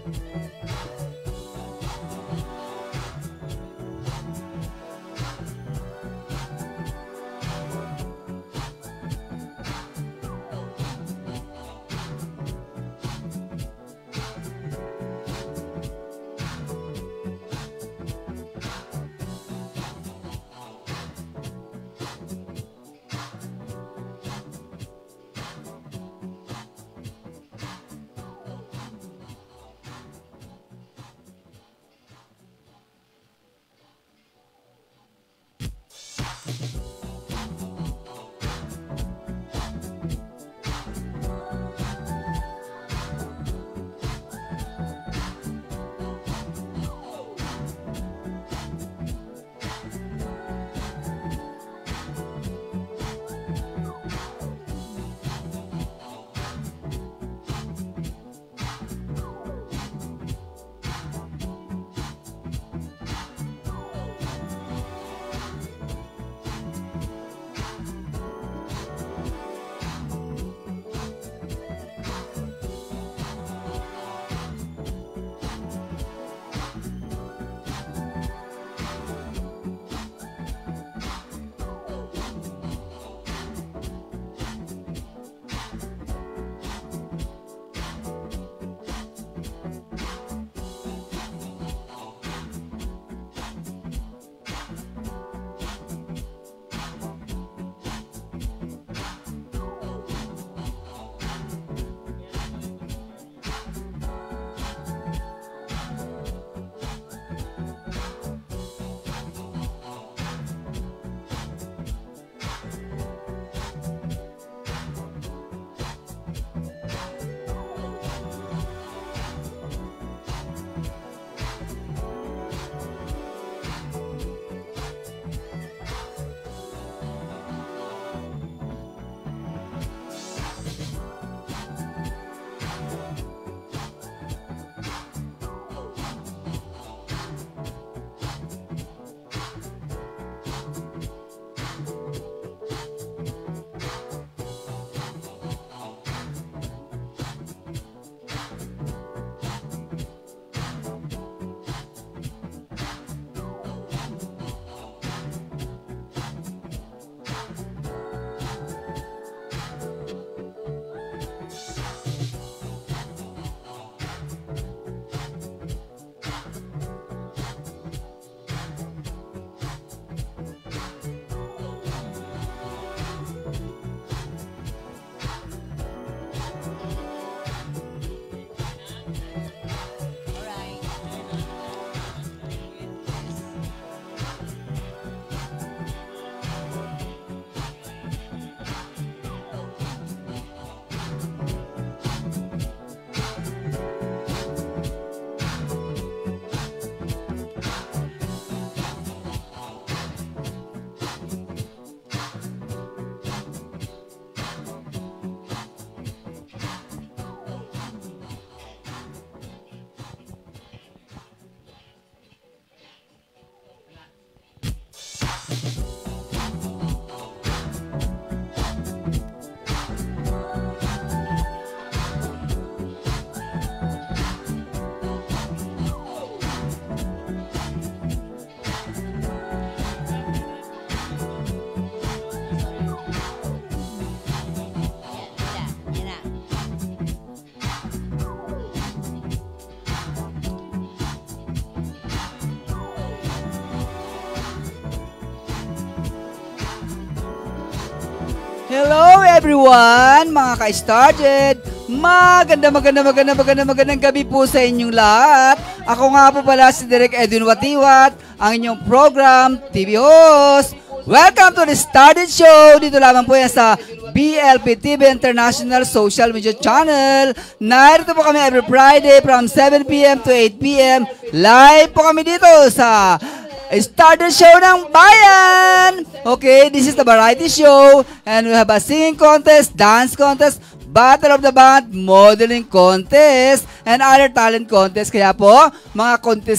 Hello everyone, mga ka-started! Magandang gabi po sa inyong lahat. Ako nga po pala si Direk Edwin Watiwat, ang inyong program TV host. Welcome to the Started Show. Dito lamang po yan sa BLP TV International Social Media Channel. Narito po kami every Friday from 7 p.m. to 8 p.m. Live po kami dito sa Started Show ng Bayan. Okay, this is the variety show and we have a singing contest, dance contest, Battle of the Band, modeling contest, and other talent contest. Kaya po, mga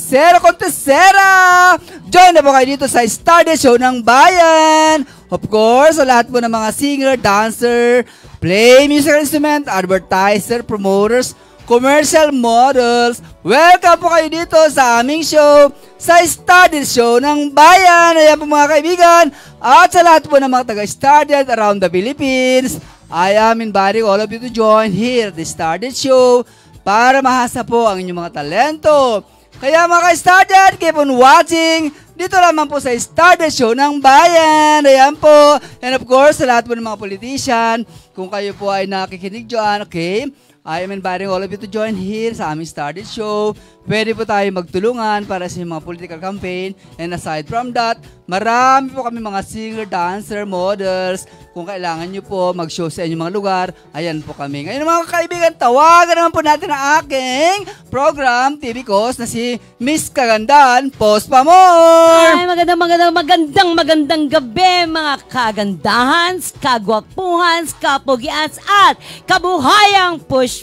kontesera, join na po kayo dito sa Started Show ng Bayan. Of course, sa lahat po ng mga singer, dancer, play musical instrument, advertiser, promoters, commercial models. Welcome po kayo dito sa aming show, sa Studied Show ng Bayan. Ayan po mga kaibigan, at sa lahat po ng mga taga-Studied around the Philippines, I am inviting all of you to join here at the Studied Show para mahasa po ang inyong mga talento. Kaya mga ka-Studied, keep on watching dito lamang po sa Studied Show ng Bayan. Ayan po. And of course, sa lahat po ng mga politician, kung kayo po ay nakikinig dyan, okay, I am inviting all of you to join here sa aming Studied Show. Pwede po tayo magtulungan para sa mga political campaign. And aside from that, marami po kami mga singer, dancer, models. Kung kailangan nyo po mag-show sa inyong mga lugar, ayan po kami. Ngayon mga kaibigan, tawagan naman po natin ang aking program, TV Coast, na si Miss Kagandahan, Post Pamor! Ay, magandang gabi mga kagandahans, kagwapuhans, kapugians, at kabuhayang Push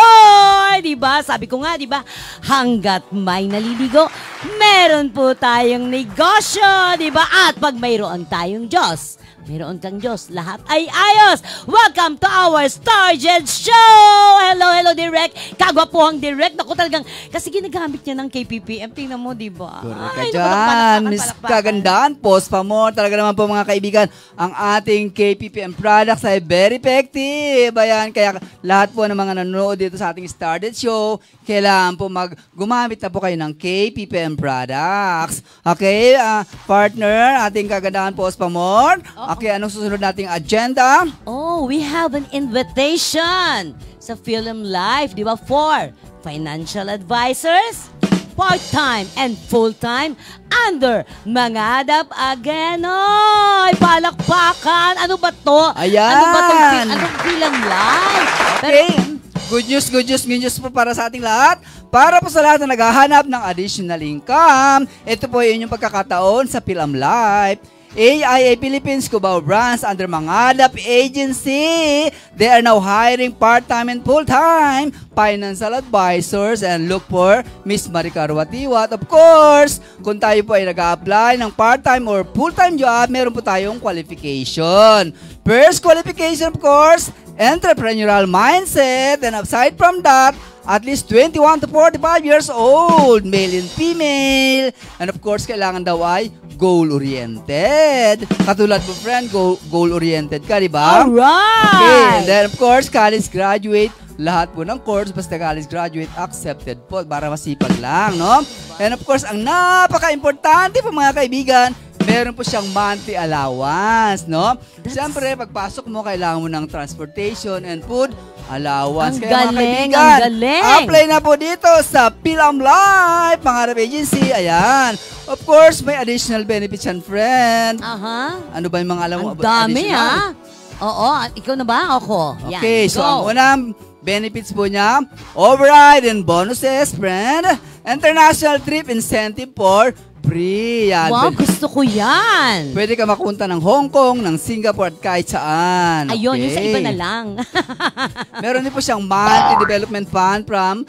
Pamor! Diba? Sabi ko nga, diba? Hanggat may naliligo, meron po tayong negosyo, diba? At pag mayroon tayong Diyos, mayroon kang Diyos, lahat ay ayos. Welcome to our Starjet Show! Hello, Direk. Kagwapuhang Direk. Naku talagang, kasi ginagamit niya ng KPPM. Tingnan mo, diba? Correct ka dyan. Miss Kagandahan, Post Pamor. Talaga naman po mga kaibigan, ang ating KPPM products ay very effective. Ayan, kaya lahat po ng mga nanonood dito sa ating Starjet Show, kailangan po gumamit na po kayo ng KPPM products. Okay, partner, ating Kagandahan, Post Pamor. Okay, anong susunod nating agenda? Oh, we have an invitation sa Film Life, di ba? For financial advisors, part-time and full-time, under Mangadap again. Oy, palakpakan. Ano ba to? Ayan. Ano ba anong Film Life? Okay. Good news po para sa ating lahat. Para po sa lahat na naghahanap ng additional income, ito po yung pagkakataon sa Film Life. AIA Philippines Cubao Branch under Mangadap Agency. They are now hiring part-time and full-time financial advisors and look for Miss Maricar Watiwat. Of course, kung tayo po ay nag-a-apply ng part-time or full-time job, meron po tayong qualification. First qualification, of course, entrepreneurial mindset, and aside from that, at least 21 to 45 years old, male and female. And of course, kailangan daw ay goal-oriented. Katulad mo, friend, goal-oriented ka, di ba? Alright! Okay, and then of course, college graduate. Lahat po ng course, basta college graduate, accepted po para masipag lang, no? And of course, ang napaka-importante po mga kaibigan, meron po siyang monthly allowance, no? Siyempre, pagpasok mo, kailangan mo ng transportation and food allowance. Ang Kaya galing, mga kaibigan, ang galing. apply na po dito sa Film Life, Mangadap Agency. Ayan. Of course, may additional benefits yan, friend. Aha. Ano ba yung mga alam mo? Ang dami, additional? Oo, ikaw na ba? Ako. Okay, Yan, so go. ang unang benefits po niya, override and bonuses, friend. International trip incentive for free. Yan. Wow, gusto ko yan. Pwede ka makunta ng Hong Kong, ng Singapore, at kahit saan. Ayun, Okay. yung sa iba na lang. Meron din po siyang monthly development fund from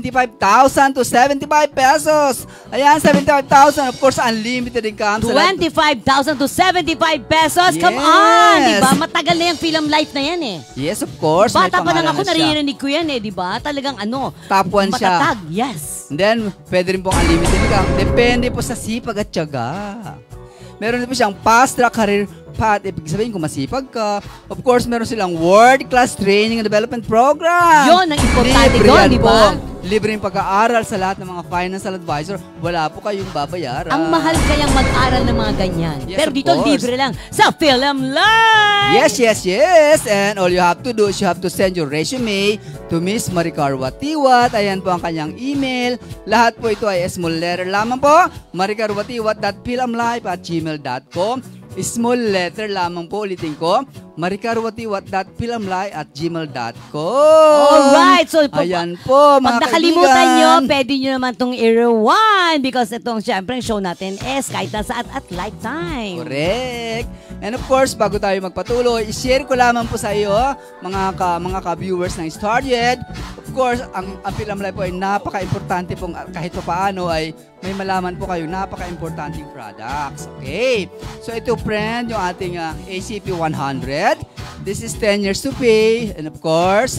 25,000 to 75 pesos. Ayan, 75,000. Of course, unlimited income. Sa lahat- 25,000 to 75 pesos. Come Yes. on, di ba? Matagal na yung Film Life na yan eh. Yes, of course. May Bata pa lang pangalan ako, na siya. naririnig ko yan eh, di ba? Talagang ano, Top 1 siya. matatag. Yes. And then, pwede rin pong unlimited income. Depende po sa sipag at tiyaga. Meron din po siyang fast track career path. Ibig sabihin kung masipag ka. Of course, meron silang world-class training and development program. Yun, ang importante Libre doon, yan di po. ba? Libre yung pag-aaral sa lahat ng mga financial advisor. Wala po kayong babayaran. Ang mahal kayang mag-aral ng mga ganyan. Yes, Pero of dito, course. libre lang sa Film Life. Yes. And all you have to do is you have to send your resume to Miss Maricar Watiwat. Ayan po ang kanyang email. Lahat po ito ay small letter lamang po. maricarwatiwat.filmlife@gmail.com. Small letter lamang po, ulitin ko. maricarwatiwat.filmlife@gmail.com. Alright, so ayan po, mga pag nakalimutan nyo, kaibigan. pwede nyo naman itong i-rewind because itong syempre show natin is kahit na saan at lifetime. Correct. And of course, bago tayo magpatuloy, i-share ko lamang po sa iyo, mga ka-viewers ng Starjet. Of course, ang Film Life po ay napaka-importante pong kahit pa paano ay may malaman po kayo napaka-importanting products. Okay. So ito, friend, yung ating ACP 100. This is 10 years to pay. And of course,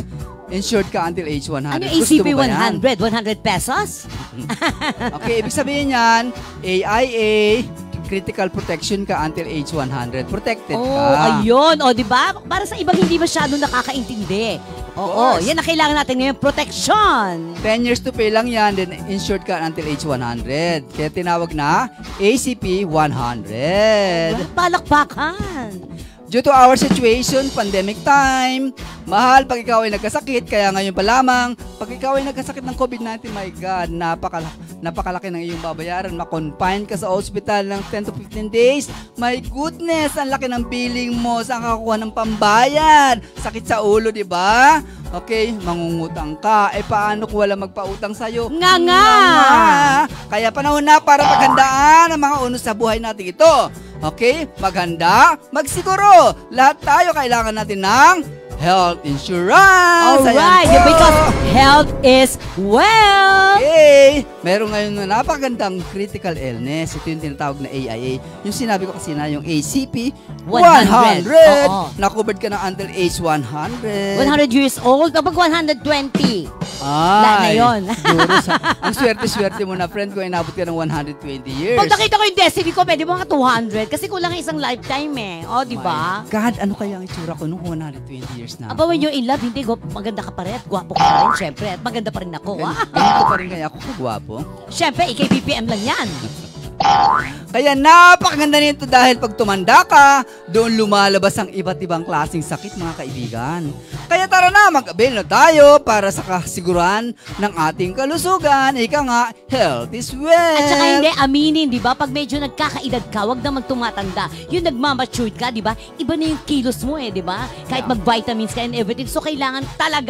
insured ka until age 100. Ano Gusto ACP mo ba yan? 100? 100 pesos? Okay, ibig sabihin yan, AIA, critical protection ka until age 100. Protected ka. Oh, ayun. O, di ba? Para sa ibang hindi masyado nakakaintindi. Oo, course. yan na kailangan natin ngayon, protection. 10 years to pay lang yan, then insured ka until age 100. Kaya tinawag na ACP 100. Palakpakan. Due to our situation, pandemic time, mahal pag ikaw ay nagkasakit, kaya ngayon pa lamang, pag ikaw ay nagkasakit ng COVID-19, my God, napakalaki ng iyong babayaran. Ma-confine ka sa hospital ng 10 to 15 days. My goodness, ang laki ng billing mo. Saan ka kukuha ng pambayad? Sakit sa ulo, di ba? Okay, mangungutang ka. Eh, paano kung wala magpautang sa'yo? Nga. Kaya panahon na para paghandaan ang mga unos sa buhay natin ito. Okay? Maghanda, magsiguro. Lahat tayo kailangan natin ng health insurance. Alright, because health is wealth. Okay. Meron ngayon na napakagandang critical illness. Ito yung tinatawag na AIA. Yung sinabi ko kasi na yung ACP 100. Oo. Na-covered ka na until age 100. 100 years old, kapag 120. Wala na yun. Ang swerte-swerte mo na, friend, kung inabot ka ng 120 years. Pag nakita ko yung destiny ko, pwede mga 200. Kasi kulang isang lifetime eh. O, di ba? God, ano kaya ang itsura ko nung 120 years na? Aba, when you're in love, hindi, maganda ka pa rin at gwapo ka pa rin, syempre. At maganda pa rin ako. Ganito pa rin kaya ako kagwapo. Syempre, IKBPM lang yan. Kaya napakaganda nito dahil pag tumanda ka, doon lumalabas ang iba't ibang klaseng sakit, mga kaibigan. Kaya tara na, mag-avail na tayo para sa kasiguran ng ating kalusugan. Ika nga, health is wealth. At saka hindi, aminin, di ba? Pag medyo nagkakaedad ka, wag na magtumatanda. Yung nagmamatured ka, di ba? Iba na yung kilos mo eh, di ba? Kahit mag-vitamins ka and everything. So, kailangan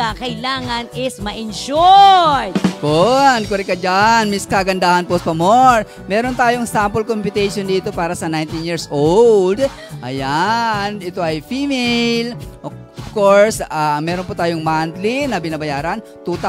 is ma-insured. Kuri ka dyan, Miss Kagandahan Post pa more. Meron tayong sample computation dito para sa 19 years old. Ayan, ito ay female. Of course, meron po tayong monthly na binabayaran,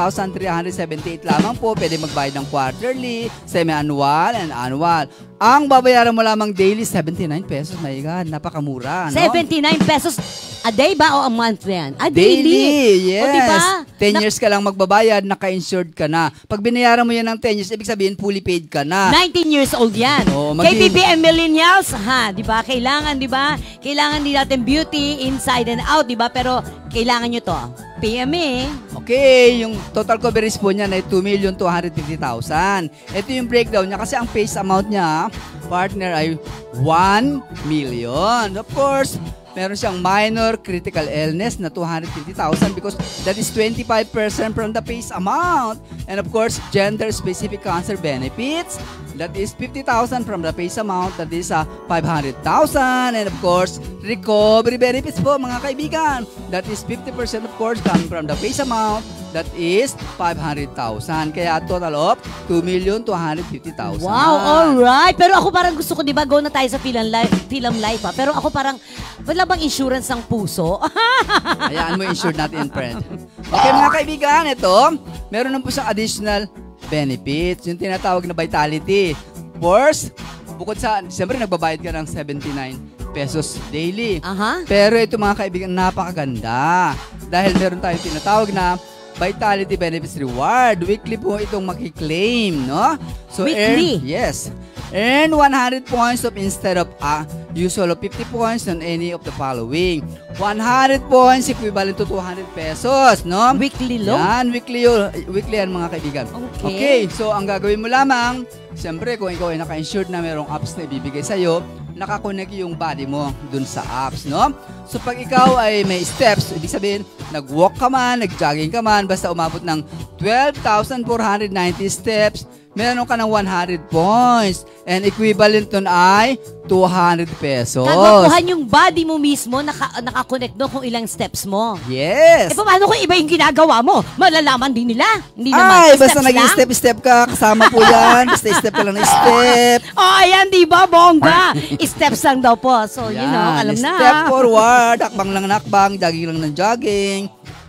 2,378 lamang po. Pwede magbayad ng quarterly, semi-annual, and annual. Ang babayaran mo lamang daily, 79 pesos. My God, napakamura. No? 79 pesos a day ba o a month yan? Daily, yes. O, diba? 10 years ka lang magbabayad, naka-insured ka na. Pag binayaran mo yan ng 10 years, ibig sabihin, fully paid ka na. 19 years old yan. Oo, KBPM millennials, di ba? Kailangan, di ba? Kailangan din natin beauty inside and out, di ba? Pero kailangan nyo to. PMA. Okay, yung total coverage po niya ay 2,250,000. Ito yung breakdown niya kasi ang face amount niya, partner, ay 1 million. Of course, meron siyang minor critical illness na 250,000 because that is 25% from the face amount. And of course, gender-specific cancer benefits, that is 50,000 from the face amount, that is 500,000. And of course, recovery benefits po, mga kaibigan, that is 50% of course coming from the face amount, that is 500,000. Kaya total of 2,250,000. Wow, alright. Pero ako parang gusto ko, di ba, go na tayo sa film life ha. Pero ako parang, wala bang insurance ng puso? Hayaan mo, insured natin, friend. Okay, mga kaibigan, ito, meron na po siyang additional benefits, yung tinatawag na vitality. First, bukod sa, siyempre nagbabayad ka ng 79 pesos daily. Pero ito, mga kaibigan, napakaganda. Dahil meron tayong tinatawag na Vitality Benefits Reward. Weekly po itong makiklaim, no? So, weekly? Yes. Earn 100 points of instead of usual of 50 points on any of the following. 100 points equivalent to 200 pesos, no? Weekly loan? Yan, weekly yan, mga kaibigan. Okay, so ang gagawin mo lamang, siyempre kung ikaw ay naka-insured na merong apps na ibibigay sa'yo, nakakonect yung body mo dun sa apps, no? So pag ikaw ay may steps, ibig sabihin, nag-walk ka man, nag-jogging ka man, basta umabot ng 12,490 steps, meron ka ng 100 points. And equivalent nun ay 200 pesos. Kagapuhan yung body mo mismo, nakakonect doon kung ilang steps mo. Yes. Eh, paano kung iba yung ginagawa mo? Malalaman din nila. Hindi naman, naman, basta nag-step-step ka, kasama po yan. Basta step ka lang ng step. Oh, ayan, di ba, bongga? Steps lang daw po. So, you know, alam na. Step forward, hakbang lang ng hakbang, jogging lang ng jogging.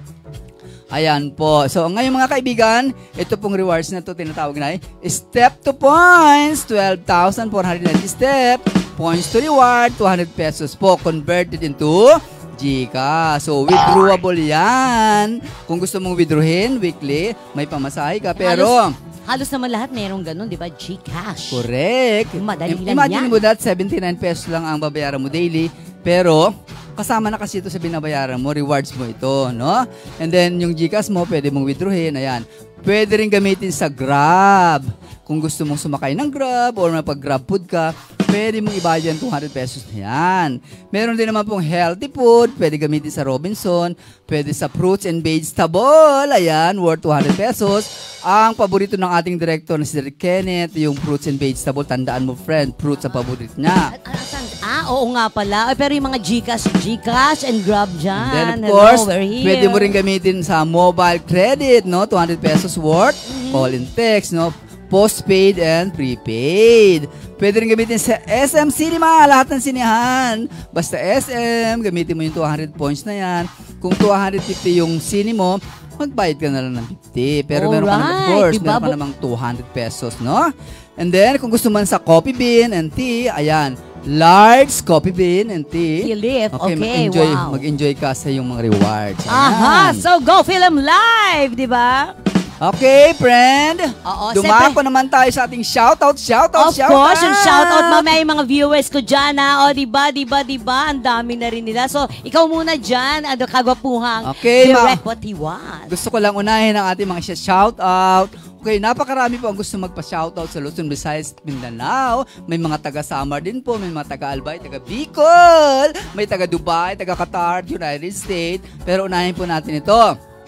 Ayan po. So, ngayon mga kaibigan, ito pong rewards na ito tinatawag na step to points, 12,490 step, points to reward, 200 pesos po converted into Gcash. So, withdrawable yan. Kung gusto mong withdrawin weekly, may pamasahe ka. Pero, halos naman lahat merong ganun, di ba? Gcash. correct. Madali lang Imagine yan. mo that, 79 pesos lang ang babayaran mo daily. Pero, kasama na kasi ito sa binabayaran mo, rewards mo ito, no? And then, yung Gcash mo, pwede mong withdrawin. Ayan. Pwede rin gamitin sa Grab. Kung gusto mong sumakay ng Grab or mapag-Grab food ka, pwede mong ibayad yan 200 pesos na yan. Meron din naman pong healthy food, pwede gamitin sa Robinson, pwede sa fruits and vegetable, ayan, worth 200 pesos. Ang paborito ng ating director na si Derek Kenneth, yung fruits and vegetable, tandaan mo friend, fruits ang paborito niya. Oo nga pala. Pero yung mga Gcash and Grab dyan. And then of course, we're here. pwede mo rin gamitin sa mobile credit, no? 200 pesos worth, call and text, no? Postpaid and prepaid. Pwede rin gamitin sa SM Cinema, lahat ng sinihan. Basta SM, gamitin mo yung 200 points na yan. Kung 250 yung sini mo, magbayad ka na lang ng 50. Pero meron ka naman, of course, diba? meron ka namang 200 pesos, no? And then, kung gusto man sa coffee bean and tea, ayan, large coffee bean and tea. Philip, okay, mag-enjoy, wow. mag-enjoy ka sa yung mga rewards. Aha, Ayan. so go film live, di ba? Okay, friend. Oo, Dumako naman tayo sa ating shoutout. Of course, yung shoutout mamaya yung mga viewers ko dyan, ha? O, diba? Ang dami na rin nila. So, ikaw muna dyan, kagwapuhang Okay, direct what he wants. Gusto ko lang unahin ang ating mga shoutout. Okay, napakarami po ang gusto magpa-shoutout sa Luzon, Visayas, Mindanao. May mga taga-Samar din po, may mga taga-Albay, taga-Bicol, may taga-Dubai, taga-Qatar, United States. Pero unahin po natin ito.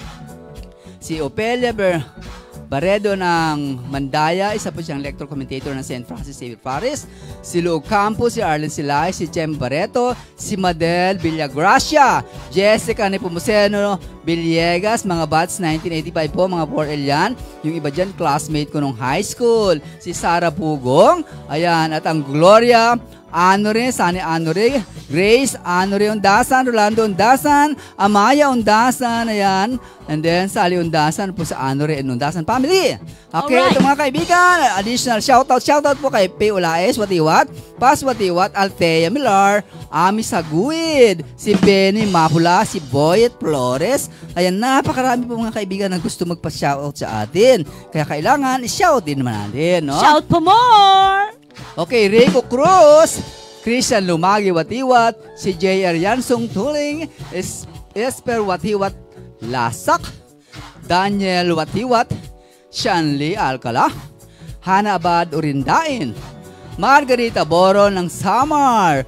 Si Opelia Barredo ng Mandaya, isa po siyang lector commentator ng St. Francis Xavier Paris. Si Luog Campos, si Arlen Silay, si Jem Barreto, si Madel Villagracia, Jessica Nepomuceno Villegas, mga bats 1985 po, mga 4L yan. Yung iba dyan, classmate ko nung high school. Si Sarah Pugong, ayan, at ang Gloria Anore, Sani Anore, Grace Anore Undasan, Rolando Undasan, Amaya Undasan, ayan. And then, Sally Undasan po sa Anore and Undasan family. Okay, alright. ito mga kaibigan, additional shoutout po kay P. Ulaes, Watiwat, Pas Watiwat, Althea Milar, Ami Saguid, si Benny Mahula, si Boyet Flores. Ayan, napakarami po mga kaibigan na gusto magpa-shoutout sa atin. Kaya kailangan, i-shout din naman natin, no? Shout for more! Okay, Rico Cruz, Christian Lumagi Watiwat, si J.R. Yansong Tuling, Esper Watiwat Lasak, Daniel Watiwat, Shanli Alcala, Hana Abad Urindain, Margarita Boro ng Samar,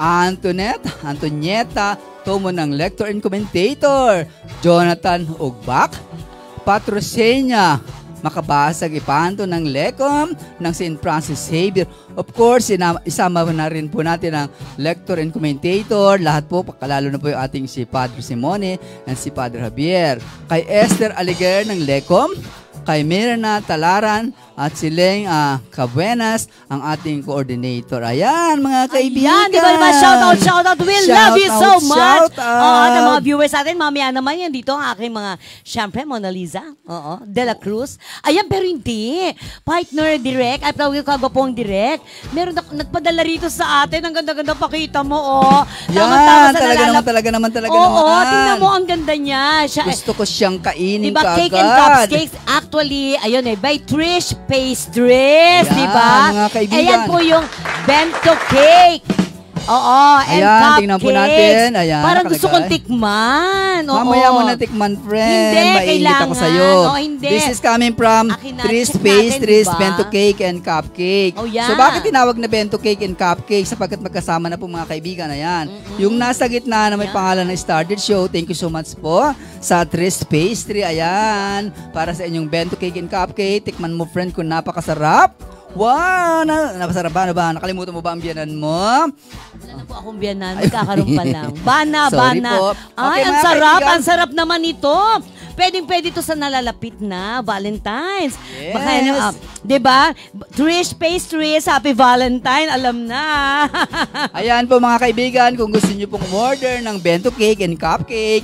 Antonieta Tomo ng Lector and Commentator, Jonathan Ugbak, Patrocenia Makabasag Ipanto ng Lecom ng St. Francis Xavier. Of course, isama na rin po natin ang lector and commentator. Lahat po, lalo na po yung ating si Padre Simone and si Padre Javier. Kay Esther Aliguer ng Lecom, kay Mirna Talaran at si Leng Cabuenas, ang ating coordinator. Ayan, mga kaibigan. Ayan, di ba naman? Shoutout. We love you so much. At ang mga viewers natin, mamaya naman yan dito, ang aking mga, syempre, Mona Lisa, De La Cruz. Ayan, pero hindi. Partner direct, ay tawag yung kagwapong direct. Meron nagpadala rito sa atin. Ang ganda-ganda, pakita mo, Yan, talaga naman. Oo, tingnan mo, ang ganda niya. Gusto ko siyang kainin diba, kaagad. Cake and Cupcakes, actually, ayun by Trish Pastries, Ayan, di ba? mga kaibigan. Ayan po yung bento cake. Oo, and Ayan, cupcakes. tingnan po natin. Ayan, parang gusto kong nakalagay. tikman. Oo. Mamaya mo na tikman, friend. Hindi, Mainit ako kailangan. sa'yo. Hindi. This is coming from Akin na, Trish check Pastries, natin, diba? bento cake and cupcake. Oh, yeah. So, bakit tinawag na bento cake and cupcake? Sapagkat magkasama na po mga kaibigan. Ayan. Yung nasa gitna na may pangalan ng Started Show, thank you so much po sa Trish Pastry. Ayan. Para sa inyong bento cake and cupcake. Tikman mo, friend, kung napakasarap. Wow! Napasarap ba? Nakalimutan mo ba ang biyanan mo? Wala na po akong biyanan. Magkakaroon pa lang. Bana. Sorry po. Ay, Okay, ang mga sarap. kaibigan. Ang sarap naman ito. Pwede to sa nalalapit na Valentine's. Yes. Baka yan, diba? Trish Pastries, Happy Valentine. Alam na. Ayan po mga kaibigan, kung gusto nyo pong order ng bento cake and cupcake,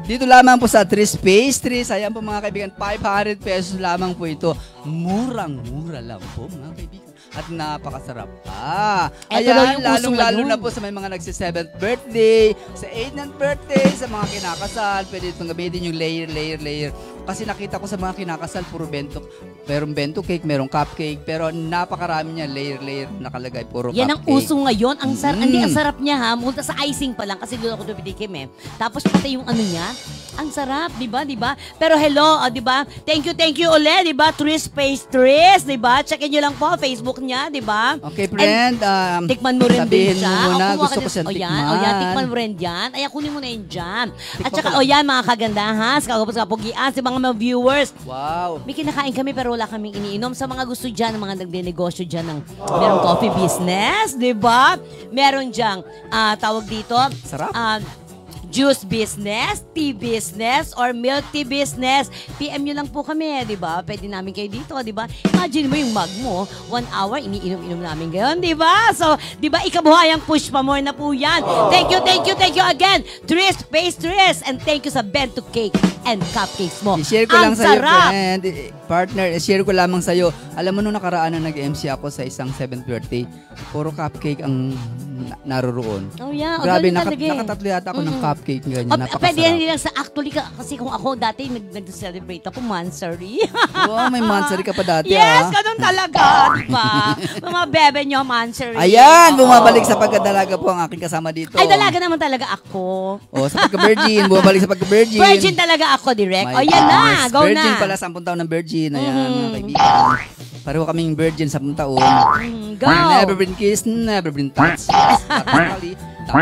Dito lamang po sa Tris Pastries. Ayan po mga kaibigan, 500 pesos lamang po ito. Murang-mura lang po mga kaibigan. At napakasarap pa. Ayan, lalong-lalo na po sa may mga nagsi-7th birthday, sa 8th birthday, sa mga kinakasal. Pwede itong gamitin yung layer. Kasi nakita ko sa mga kinakasal, puro bento. Merong bento cake, merong cupcake, pero napakarami niya, layer nakalagay, puro yan cupcake. Yan ang uso ngayon. Ang ang sarap niya ha. Mula sa icing pa lang, kasi doon ako dumitikim eh. Tapos pati yung ano niya, ang sarap, di ba? Pero hello, di ba? Thank you ulit, di ba? Tris Pastries, di ba? Checkin nyo lang po Facebook niya, di ba? Okay, friend. Tikman mo rin din siya. Sabihin mo muna, gusto ko siyang tikman. Yan, tikman mo rin dyan. Ayan, kunin mo na yun dyan. At saka, yan, mga kagandahan, kagapos kapugian, si mga viewers. Wow. May kinakain kami pero wala kaming iniinom. Sa mga gusto dyan, mga nagdenegosyo dyan ng merong coffee business, di ba? Meron dyan, tawag dito, sarap. Juice business, tea business, or milk tea business, PM nyo lang po kami, di ba? Pwede namin kayo dito, di ba? Imagine mo yung mug mo, 1 hour, iniinom-inom namin ngayon, di ba? So, di ba, ikabuhayang push pa more na po yan. Thank you again, Tris Pastries, and thank you sa bento cake and cupcakes mo. I-share ko lang sa'yo, friend. Partner, i-share ko lamang sa'yo. Alam mo, nung nakaraan na nag-MC ako sa isang 7th birthday, puro cupcake ang naroroon. Oh, yeah. Grabe, nakatatlo yata ako ng cupcake. Ganyan, napakasarap. Pwede yan lang sa actually, kasi kung ako dati nag-celebrate ako, Mansari. Wow, may Mansari ka pa dati. Yes, ganun talaga, di ba? Mga bebe nyo, Mansari. Ayan, bumabalik sa pagkadalaga po ang aking kasama dito. Ay, dalaga naman talaga ako. Sa pagka-virgin, bumabalik sa pagka-virgin. Virgin talaga ako, direct. Yan na, go na. Virgin pala, 10 taon ng virgin. Ayan, mga kaibigan. Pareho kaming virgin 10 taon. Go! Never been kissed, never been touched. Actually,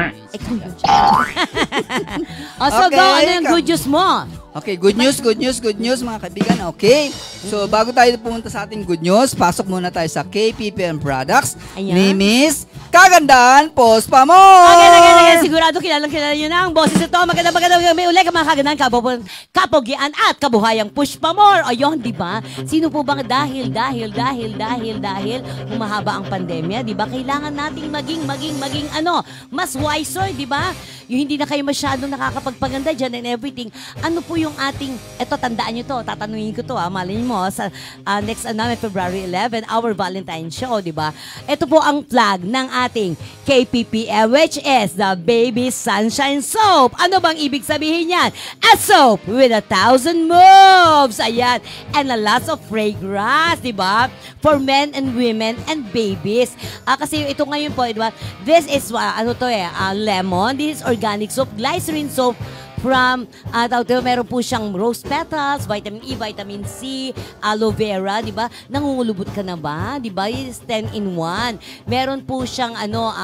so go, ano yung good news mo? Okay, good news mga kaibigan. Okay, so bago tayo pumunta sa ating good news, pasok muna tayo sa KPPM Products. Name is Kagandahan Post pa mo! Okay, sigurado kilala nyo na ang boses ito. Magandang may ulit ang mga kagandahan, kapogian at kabuhayang push pa more. O yun, di ba? Sino po bang dahil humahaba ang pandemya, di ba? Kailangan nating maging mas wiser, di ba? Yung hindi na kayo masyadong nakakapagpaganda dyan and everything. Ano po yung ating, eto, tandaan nyo to, tatanungin ko to, malin mo, sa next February 11, our Valentine's show, di ba? Ito po ang flag ng ating KPPM, which is the Baby Sunshine Soap. Ano bang ibig sabihin yan? A soap with 1,000 moves. Ayan. And a lot of fragrance, di ba? For men and women and babies. Kasi ito ngayon po, di ba? This is, lemon. This is organic soap, glycerin soap, from, meron po siyang rose petals, vitamin E, vitamin C, aloe vera, di ba? Nangungulubot ka na ba? Di ba? It's 10 in 1. Meron po siyang,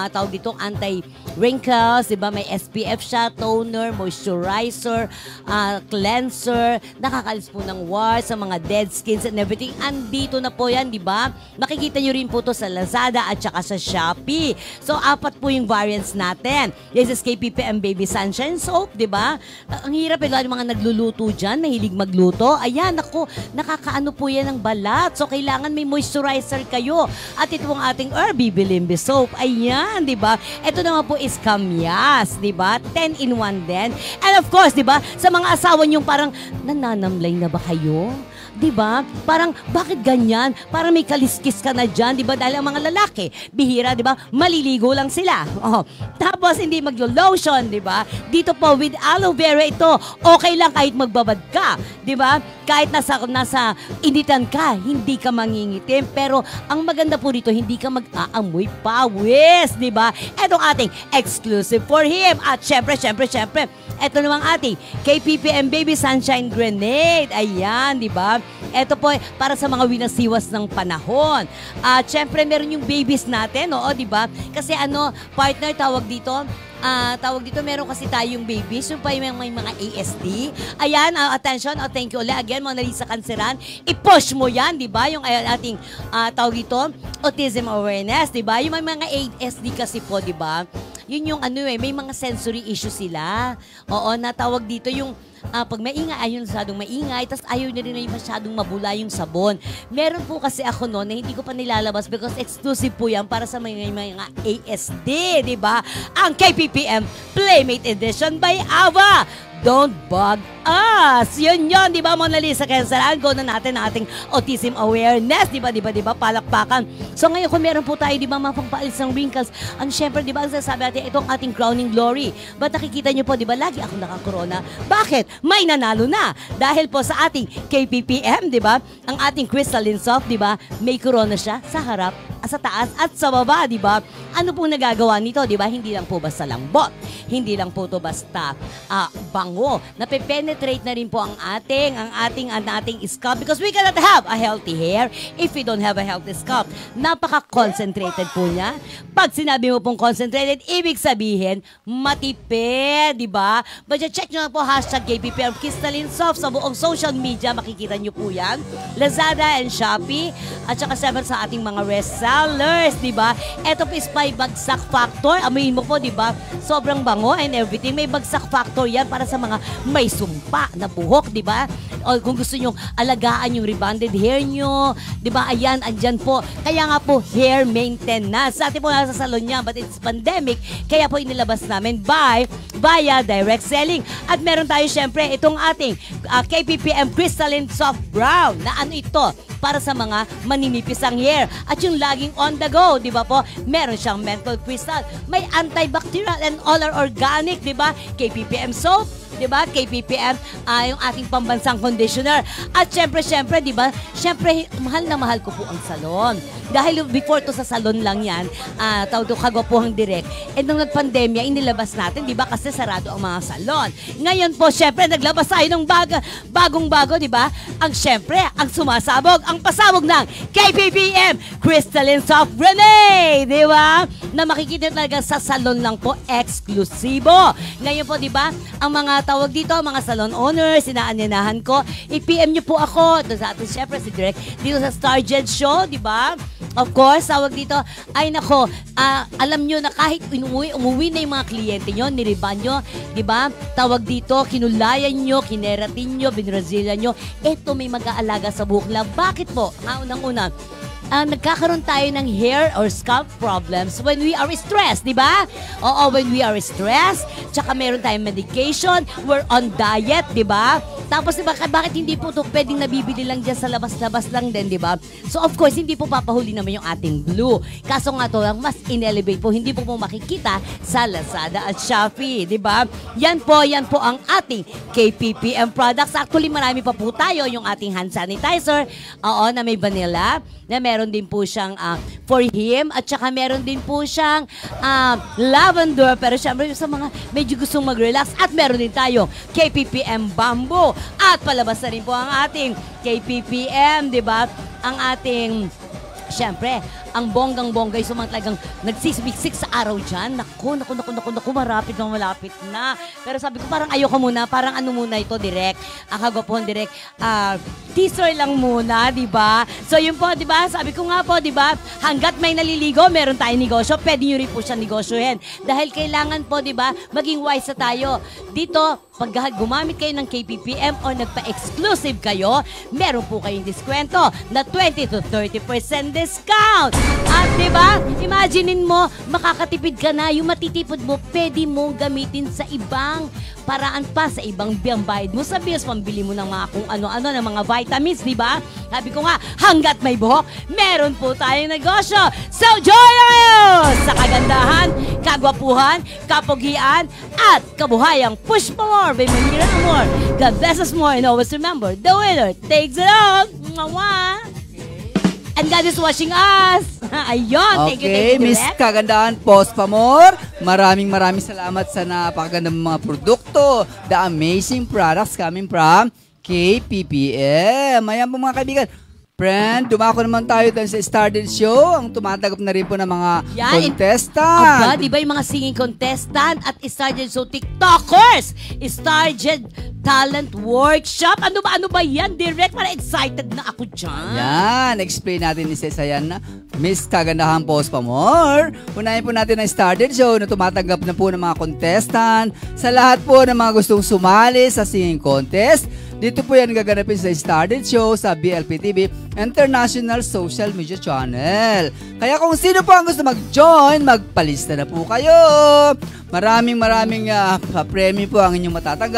anti-wrinkles, di ba? May SPF siya, toner, moisturizer, cleanser, nakakalis po ng wars, sa mga dead skins and everything. Andito na po yan, di ba? Makikita nyo rin po to sa Lazada at saka sa Shopee. So, 4 po yung variants natin. This is KPPM Baby Sunshine Soap, di ba? Ang hirap yung mga nagluluto dyan, mahilig magluto. Ayan, nakakaano po yan ng balat. So, kailangan may moisturizer kayo. At ito ang ating Bibilimbi soap. Ayan, di ba? Ito naman po is Kamyas, di ba? 10 in 1 din. And of course, di ba? Sa mga asawa niyong parang, nananamlay na ba kayo? Diba? Parang, bakit ganyan? Parang may kaliskis ka na dyan, diba? Dahil ang mga lalaki, bihira, diba? Maliligo lang sila. Tapos, hindi maglo-lotion, diba? Dito po, with aloe vera ito, okay lang kahit magbabad ka, diba? Kahit nasa initan ka, hindi ka mangingitim. Pero, ang maganda po dito, hindi ka mag-aamoy pawis, diba? Itong ating exclusive for him. At syempre, ito namang ating KPPM Baby Sunshine Grenade. Ayan, diba? Ito po, para sa mga winasiwas ng panahon. At syempre, meron yung babies natin, diba? Kasi partner, tawag dito, meron kasi tayong babies, yung pa may mga ASD. Ayan, attention, thank you ulit. Again, mga Narisa Kanseran, i-push mo yan, di ba? Yung ating, tawag dito, autism awareness, di ba? Yung mga ASD kasi po, di ba? Yun yung may mga sensory issue sila. Oo, natawag dito yung pag maingay, ayaw masyadong maingay, tapos ayaw na rin masyadong mabula yung sabon. Meron po kasi ako na hindi ko pa nilalabas because exclusive po yan para sa mga ASD, di ba? Ang KPPM Playmate Edition by Ava don't bug us. Yun, di ba, Mona Lisa? Kaya saraan, go na natin ang ating autism awareness, di ba, palakpakan. So ngayon, kung meron po tayo, di ba, mapagpaalis ng wrinkles, syempre, di ba, ang sasabi natin, itong ating crowning glory. But nakikita nyo po, di ba, lagi akong nakakorona. Bakit? May nanalo na. Dahil po sa ating KPPM, di ba, ang ating Crystalline Soft, di ba, may corona siya sa harap, sa taas at sa baba, di ba? Ano pong nagagawa nito, di ba? Hindi lang po basta lambot. Hindi lang po to basta bango. Nape-penetrate na rin po ang ating scalp because we cannot have a healthy hair if we don't have a healthy scalp. Napaka-concentrated po niya. Pag sinabi mo pong concentrated, ibig sabihin, matipid, di ba? But check nyo na po, #KPPM Crystalline Soft sa buong social media. Makikita nyo po yan. Lazada and Shopee. At saka sa ating mga resellers, di ba? Ito po is may bagsak factor. Amoyin mo po, di ba? Sobrang bango and everything. May bagsak factor yan para sa mga may sumpa na buhok, di ba? O kung gusto nyo alagaan yung rebonded hair nyo, di ba? Ayan, andyan po. Kaya nga po, hair maintenance. Sa atin po nasa salon niya, but it's pandemic. Kaya po inilabas namin via direct selling. At meron tayo syempre itong ating KPPM Crystalline Soft Brown na ano ito? Para sa mga maninipis ang hair. At yung laging on the go, di ba po? Meron siyang menthol crystal. May antibacterial and all are organic, di ba? KPPM soap, di ba? KPPM, yung ating pambansang conditioner. At syempre, di ba? Syempre, mahal na mahal ko po ang salon. Dahil before to sa salon lang yan, tawag to Kagwapuhang Direct. And nung nag-pandemya, inilabas natin, di ba? Kasi sarado ang mga salon. Ngayon po, syempre, naglabas tayo ng bagong-bago, di ba? Syempre, ang sumasabog, ang pasabog ng KPPM Crystalline Soft Grenade, di ba? Na makikita talaga sa salon lang po, eksklusibo. Ngayon po, di ba? Ang mga tawag dito, mga salon owners, sinaanyanahan ko, i-PM nyo po ako. Doon sa atin, syempre, si Direct, dito sa Starjet Show, di ba? Of course, tawag dito, ay nako, alam nyo na kahit umuwi na yung mga kliyente nyo, niriban nyo, di ba? Tawag dito, kinulayan nyo, kineratin nyo, binrazilan nyo, eto may mag-aalaga sa buhok lang. Bakit po? Unang-una, nagkakaroon tayo ng hair or scalp problems when we are stressed, di ba? Oo, when we are stressed, tsaka meron tayong medication, we're on diet, di ba? Tapos, di ba, bakit hindi po ito pwedeng nabibili lang dyan sa labas-labas lang din, di ba? So, of course, hindi po papahuli naman yung ating blue. Kaso nga to, mas in-elevate po, hindi po makikita sa Lazada at Shopee, di ba? Yan po ang ating KPPM products. Actually, marami pa po tayo, yung ating hand sanitizer, oo, na may vanilla, na meron din po siyang for him, at saka meron din po siyang lavender, pero syempre sa mga medyo gustong mag-relax, at meron din tayo KPPM Bamboo, at palabas na rin po ang ating KPPM, di ba? Ang ating, syempre, ang bonggang-bonggay, so mga talagang nagsisiksik sa araw dyan. Naku, malapit na. Pero sabi ko, parang ayoko muna, parang ano muna ito, Direct. Ang Kagwapuhang Direct, teaser lang muna, di ba? So yun po, di ba? Sabi ko nga po, di ba? Hanggat may naliligo, meron tayong negosyo, pwede nyo rin po siya negosyohin. Dahil kailangan po, di ba, maging wise na tayo. Dito, pag gumamit kayo ng KPPM o nagpa-exclusive kayo, meron po kayong diskwento na 20 to 30% discount. At diba, imaginein mo, makakatipid ka na, yung matitipid mo, pwede mong gamitin sa ibang paraan pa, sa ibang bayad mo sa bills, pambili mo ng mga kung ano-ano, ng mga vitamins, diba? Sabi ko nga, hanggat may buhok, meron po tayong negosyo. So, join us sa kagandahan, kagwapuhan, kapugian, at kabuhayang push for more by Manira Amor. God bless us more and always remember, the winner takes it all. Mwah! And God is watching us. Ayun, thank you, Miss Kagandahan Post pa more. Maraming salamat sa napakagandang mga produkto. The amazing products coming from KPPM. Ayan po mga kaibigan. Friend, dumako naman tayo dun sa Started Show. Ang tumatagap na rin po ng mga contestant. Aba, di ba yung mga singing contestant at Started Show TikTokers? Started Talent Workshop. Ano ba yan? Direct, para excited na ako dyan. Yan, explain natin ni Cesa yan na Miss Kagandahan Post pa more. Unahin po natin ang Started Show na tumatanggap na po ng mga contestant. Sa lahat po ng mga gustong sumali sa singing contest, dito po yan gaganapin sa Started Show sa BLPTV International Social Media Channel. Kaya kung sino po ang gusto mag-join, magpalista na po kayo. Maraming premyo po ang inyong matatanggap.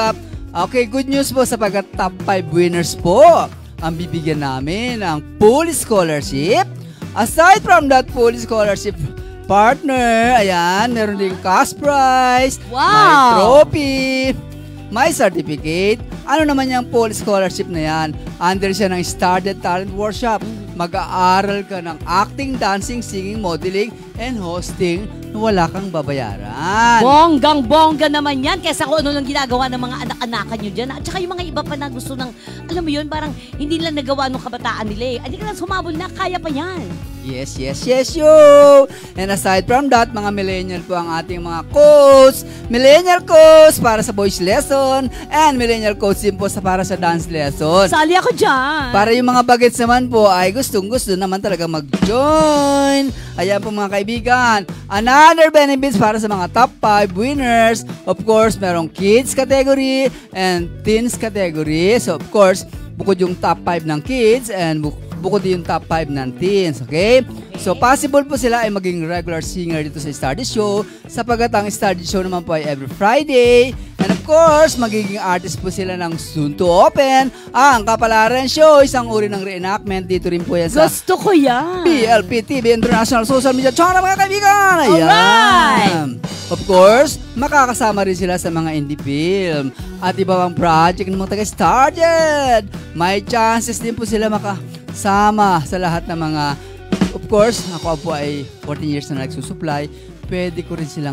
Okay, good news po sapagkat top 5 winners po ang bibigyan namin ng full scholarship. Aside from that full scholarship partner, ayan, meron din cash prize, may trophy, may certificate. Ano naman yung full scholarship na yan? Under siya ng Started Talent Workshop. Mag-aaral ka ng acting, dancing, singing, modeling, and hosting na wala kang babayaran. Bonggang-bongga naman yan kesa kung ano lang ginagawa ng mga anak-anakan nyo dyan. At saka yung mga iba pa na gusto ng, alam mo yun, parang hindi lang nagawa ng kabataan nila eh. Hindi ka lang sumabol na, kaya pa yan. Yes, yo! And aside from that, mga millennial po ang ating mga coach. Millennial coach para sa voice lesson and millennial coach din po para sa dance lesson. Sali ako dyan. Para yung mga bagets naman po ay gustong-gusto naman talaga mag-join. Ayan po mga kaibigan. Another benefits para sa mga top 5 winners. Of course, merong kids category and teens category. So of course, bukod yung top 5 ng kids and bukod yung top 5 ng teens, okay? So, possible po sila ay maging regular singer dito sa Started Show sapagkat ang Started Show naman po ay every Friday. And of course, magiging artist po sila ng Soon to Open. Ang Kapalaran Show, isang uri ng reenactment. Dito rin po yan sa gusto ko yan. PLP TV International Social Media Channel, mga kaibigan. Ayan. Alright. Of course, makakasama rin sila sa mga indie film at iba pang project ng mga taga-Started. May chances din po sila makasama sa lahat ng mga. Of course, ako po ay 14 years na nagsusupply. Pwede ko rin silang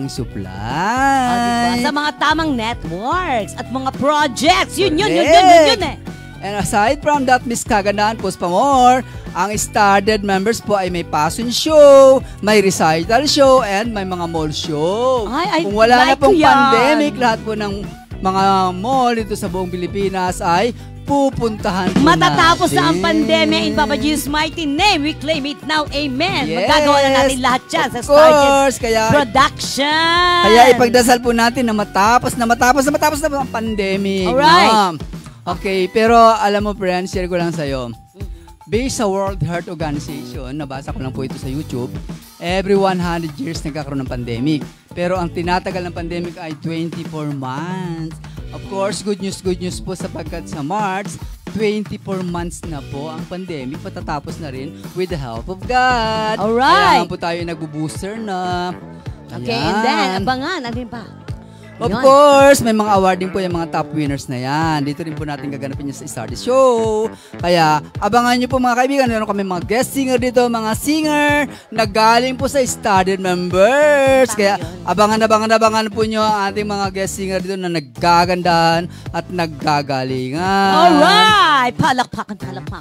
supply. Diba? Sa mga tamang networks at mga projects. Yun eh. And aside from that, Miss Kagandahan, post pa more, ang Started members po ay may passion show, may recital show, and may mga mall show. Kung wala na pong pandemic, lahat po ng mga mall dito sa buong Pilipinas ay pupuntahan po matatapos natin. Na ang pandemya in Papa G's mighty name. We claim it now. Amen. Yes. Magagawa na natin lahat yan sa Started Production. Kaya ipagdasal po natin na matapos na ang pandemic. Alright. No? Okay, pero alam mo friends, share ko lang sa'yo. Based sa World Health Organization, nabasa ko lang po ito sa YouTube, every 100 years nagkakaroon ng pandemic. Pero ang tinatagal ng pandemic ay 24 months. Of course, good news po sapagkat sa March, 24 months na po ang pandemic, patatapos na rin with the help of God. Alright. Kaya po tayo nagbo-booster na. Okay, and then, abangan, ano pa? Of course, may mga awarding po yung mga top winners na yan. Dito rin po natin gaganapin yung sa Started Show. Kaya, abangan nyo po mga kaibigan. Meron kami mga guest singer dito, mga singer na galing po sa Started members. Kaya, abangan po nyo ang ating mga guest singer dito na naggagandahan at naggagalingan. Alright! Palakpakan.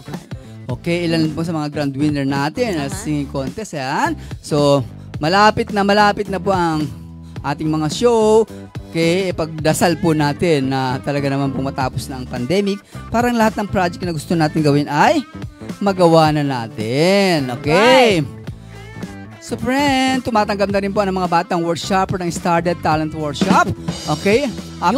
Okay, ilan po sa mga grand winner natin na singing contest. Yan. So, malapit na po ang ating mga show. Okay, ipagdasal po natin na talaga naman po matapos na ang pandemic. Parang lahat ng project na gusto natin gawin ay magawa na natin. Okay? Right. So friend, tumatanggap na rin po ng mga batang workshopper ng Started Talent Workshop. Okay?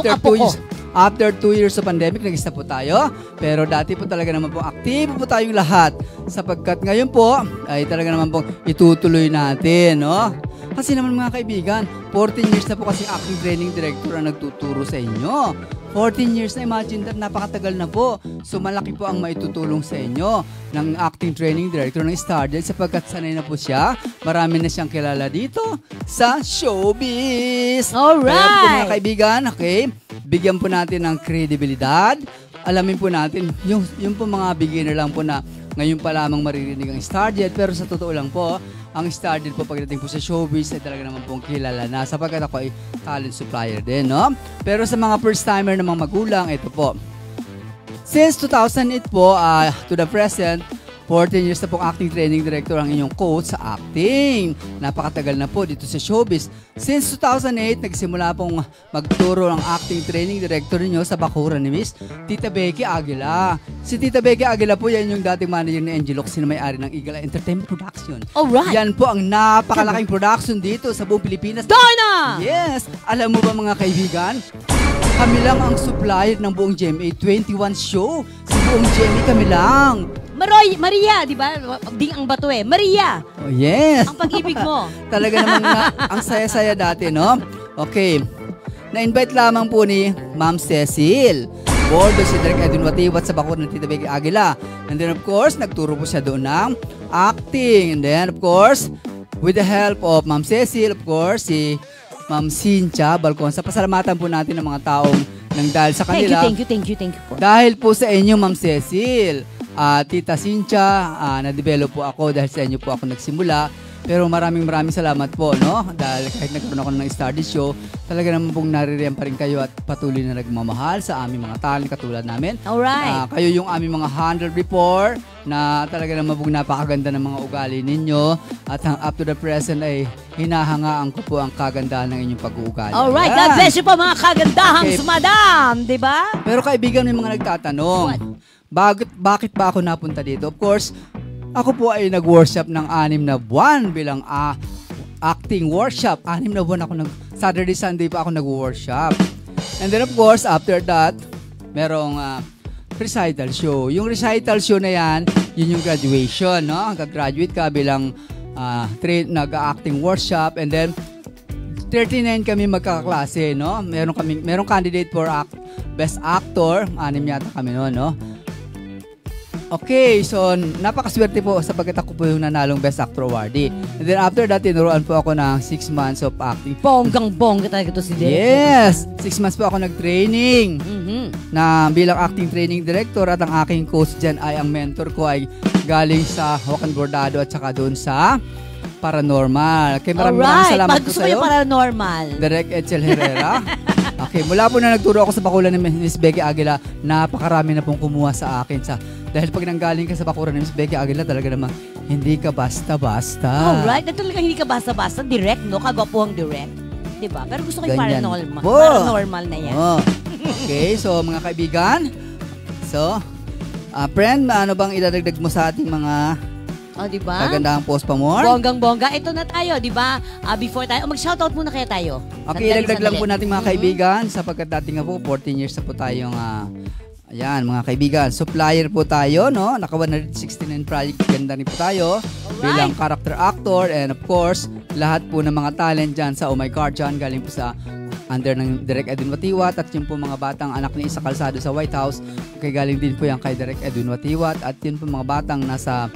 After 2 years of pandemic, nag-isa po tayo. Pero dati po talaga naman po aktibo po tayong lahat. Sapagkat ngayon po, ay talaga naman po itutuloy natin. No? Kasi naman mga kaibigan, 14 years na po kasi acting training director ang nagtuturo sa inyo. 14 years na, imagine that, napakatagal na po. So malaki po ang maitutulong sa inyo ng acting training director ng Started sapagkat sanay na po siya. Marami na siyang kilala dito sa showbiz. Alright! Kaya po mga kaibigan, okay, bigyan po natin ng kredibilidad. Alamin po natin, yung po mga beginner lang po na ngayon pa lamang maririnig ang Started. Pero sa totoo lang po, ang Started po pagdating po sa showbiz ay talaga naman pong kilala na sapagkat ako ay talent supplier din, no? Pero sa mga first timer na mga magulang, ito po. Since 2008 po to the present, 14 years na pong acting training director ang inyong coach sa acting. Napakatagal na po dito sa showbiz. Since 2008, nagsimula pong magturo ng acting training director niyo sa bakuran ni Miss Tita Becky Aguila. Si Tita Becky Aguila po, yan yung dating manager ni Angel Locsin na may-ari ng Eagle Entertainment Production. Alright. Yan po ang napakalaking production dito sa buong Pilipinas. Donna! Yes! Alam mo ba mga kaibigan? Kami lang ang supplier ng buong GMA 21 show. Sa buong GMA kami lang. Maria, di ba? Ding ang bato eh. Maria! Oh, yes! Ang pag-ibig mo. Talaga naman ang saya-saya dati, no? Okay. na-invite lamang po ni Ma'am Cecil. Bordo si Direk Edwin Watiwat sa bakod ng Tita Becky Aguila. And then of course, nagturo po siya doon ng acting. And then of course, with the help of Ma'am Cecil, of course, si Ma'am Cynthia Balconsa. Pasalamatan po natin ng mga taong nang dahil sa kanila. Thank you po. Dahil po sa inyo, Ma'am Cecil, Tita Cynthia, na-develop po ako dahil sa inyo po ako nagsimula. Pero maraming salamat po, no? Dahil kahit nagkaroon ako ng Star This Show, talaga naman pong naririyan pa rin kayo at patuloy na nagmamahal sa aming mga talent katulad namin. Alright. Kayo yung aming mga handler before na talaga naman pong napakaganda ng mga ugali ninyo. At up to the present ay hinahangaan ko po ang kagandahan ng inyong pag-uugali. Alright, God bless you po mga kagandahang madam, di ba? Pero kaibigan, may mga nagtatanong, bakit ba ako napunta dito? Of course, ako po ay nag-workshop ng 6 na buwan bilang acting workshop. 6 na buwan ako Saturday, Sunday pa ako nag-workshop. And then of course, after that, merong recital show. Yung recital show na yan, yun yung graduation, no? Gag-graduate ka bilang nag-acting workshop. And then, 39 kami magkakaklase, no? Merong candidate for best actor. 6 yata kami noon, no? Okay, so napakaswerte po sapagkat ako po yung nanalong Best Actor Awardee. And then after that, tinuruan po ako ng 6 months of acting. Bonggang-bongga talaga ito si Derek. Yes! 6 months po ako nag-training na bilang acting training director at ang aking coach dyan ay ang mentor ko ay galing sa Joaquin Bordado at saka doon sa Paranormal. Okay, maraming salamat po gusto sa'yo. ko yung Paranormal. Direk Edsel Herrera. Okay, mula po na nagturo ako sa bakulan ni Miss Becky Aguila, napakarami na pong kumuha sa akin dahil pag nanggaling ka sa bakuran ni Miss Becky Aguila, talaga namang hindi ka basta-basta. Alright, talaga hindi ka basta-basta. Direct, no? Kagwapuhang direct. Diba? Pero gusto ko yung paranormal. Po. Paranormal na yan. Okay, so mga kaibigan, friend, ano bang idadagdag mo sa ating mga diba? kagandahang post pa more? Bonggang-bongga. Ito na tayo, diba? Before tayo, mag-shoutout muna kaya tayo. Okay, idagdag lang po natin mga kaibigan sapagkat dating nga po, 14 years na po tayong ayan, mga kaibigan, supplier po tayo, no? Naka 169 project, ganda rin po tayo. Alright. Bilang character actor and of course, lahat po ng mga talent dyan sa Oh My God dyan, galing po sa under ng Direk Edwin Watiwat at yung po mga batang anak ni Isa Calzado sa White House, okay, galing din po yan kay Direk Edwin Watiwat at yun po mga batang nasa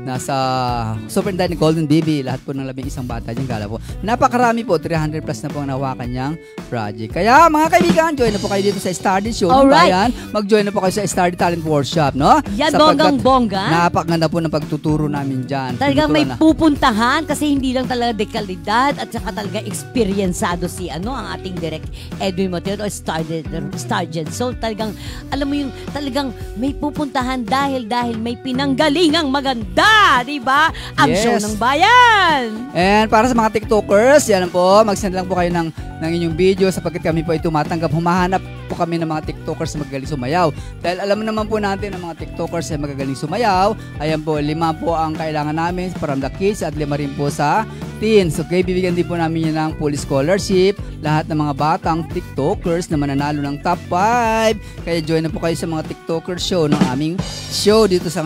Superintendent Golden BB, lahat po ng 11 bata dyan gala po. Napakarami po, 300 plus na po ang nawakan niyang project. Kaya mga kaibigan, join na po kayo dito sa Star This Show ng Bayan. Mag-join na po kayo sa Star Talent Workshop, no? Yan, bonggang-bongga. Napakaganda po ng pagtuturo namin dyan. Talagang may pupuntahan kasi hindi lang talaga dekalidad at saka talaga experiencado si ang ating Direk Edwin Mateo o Stargent. So talagang, alam mo yung talagang may pupuntahan dahil may pinanggalingang maganda. Diba? Ang show ng bayan. And para sa mga TikTokers, yan po, mag-send lang po kayo ng inyong video sapagkat kami po ay tumatanggap. Humahanap po kami ng mga TikTokers na magagaling sumayaw. Dahil alam naman po natin ng mga TikTokers na magagaling sumayaw. Ayan po, 5 po ang kailangan namin from the kids at 5 rin po sa teens. Okay, bibigyan din po namin yun ng full scholarship. Lahat ng mga batang TikTokers na mananalo ng top 5. Kaya join na po kayo sa mga TikTokers show ng aming show dito sa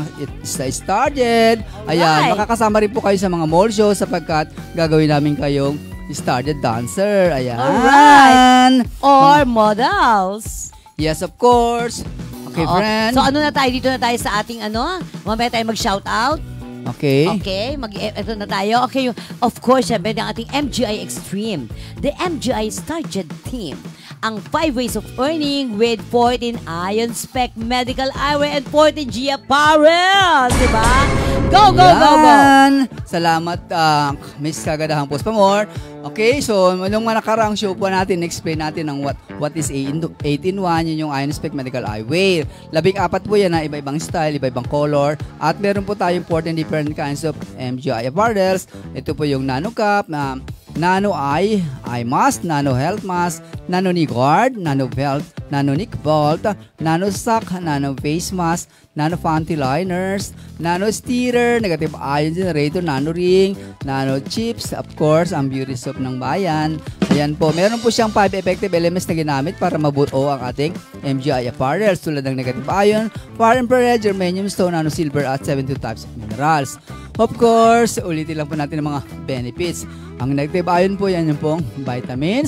Started. Ayan, makakasama rin po kayo sa mga mall show sapagkat gagawin namin kayong Started dancer. Ayan. Alright. Or models. Yes, of course. Okay, friend. So ano na tayo? Dito na tayo sa ating mamaya tayo mag-shoutout. Okay. Okay, ito na tayo. Okay, of course, syempre, ang ating MGI Extreme. The MGI Stargent Team. Ang 5 ways of earning with 14 Ion Spec Medical Eyewear and 14 G Apparel. Diba? Go, go, go, go! Salamat, Miss Kagandahang Post pa more. Okay, so nung nakaraang show po natin, explain natin ng what is 8-in-1, yun yung Ion Spec Medical Eyewear. 14 po yan na iba-ibang style, iba-ibang color. At meron po tayong 14 different kinds of MGI apparels. Ito po yung Nano Cup, Nano Eye Mask, Nano Health Mask, Nano Knee Guard, Nano Belt, Nano Neck Vault, Nano Sock, Nano Face Mask, Nano Panty Liners, Nano Steerer, Negative Ion Generator, Nano Ring, Nano Chips, of course, ang beauty soap ng bayan. Ayan po, meron po siyang 5 effective elements na ginamit para mabuo ang ating MGI apparels tulad ng Negative Ion, Far Infrared, Germanium Stone, Nano Silver at 72 types of minerals. Of course, ulitin lang po natin ang mga benefits. Ang Negative Ion po, yan yung pong vitamins,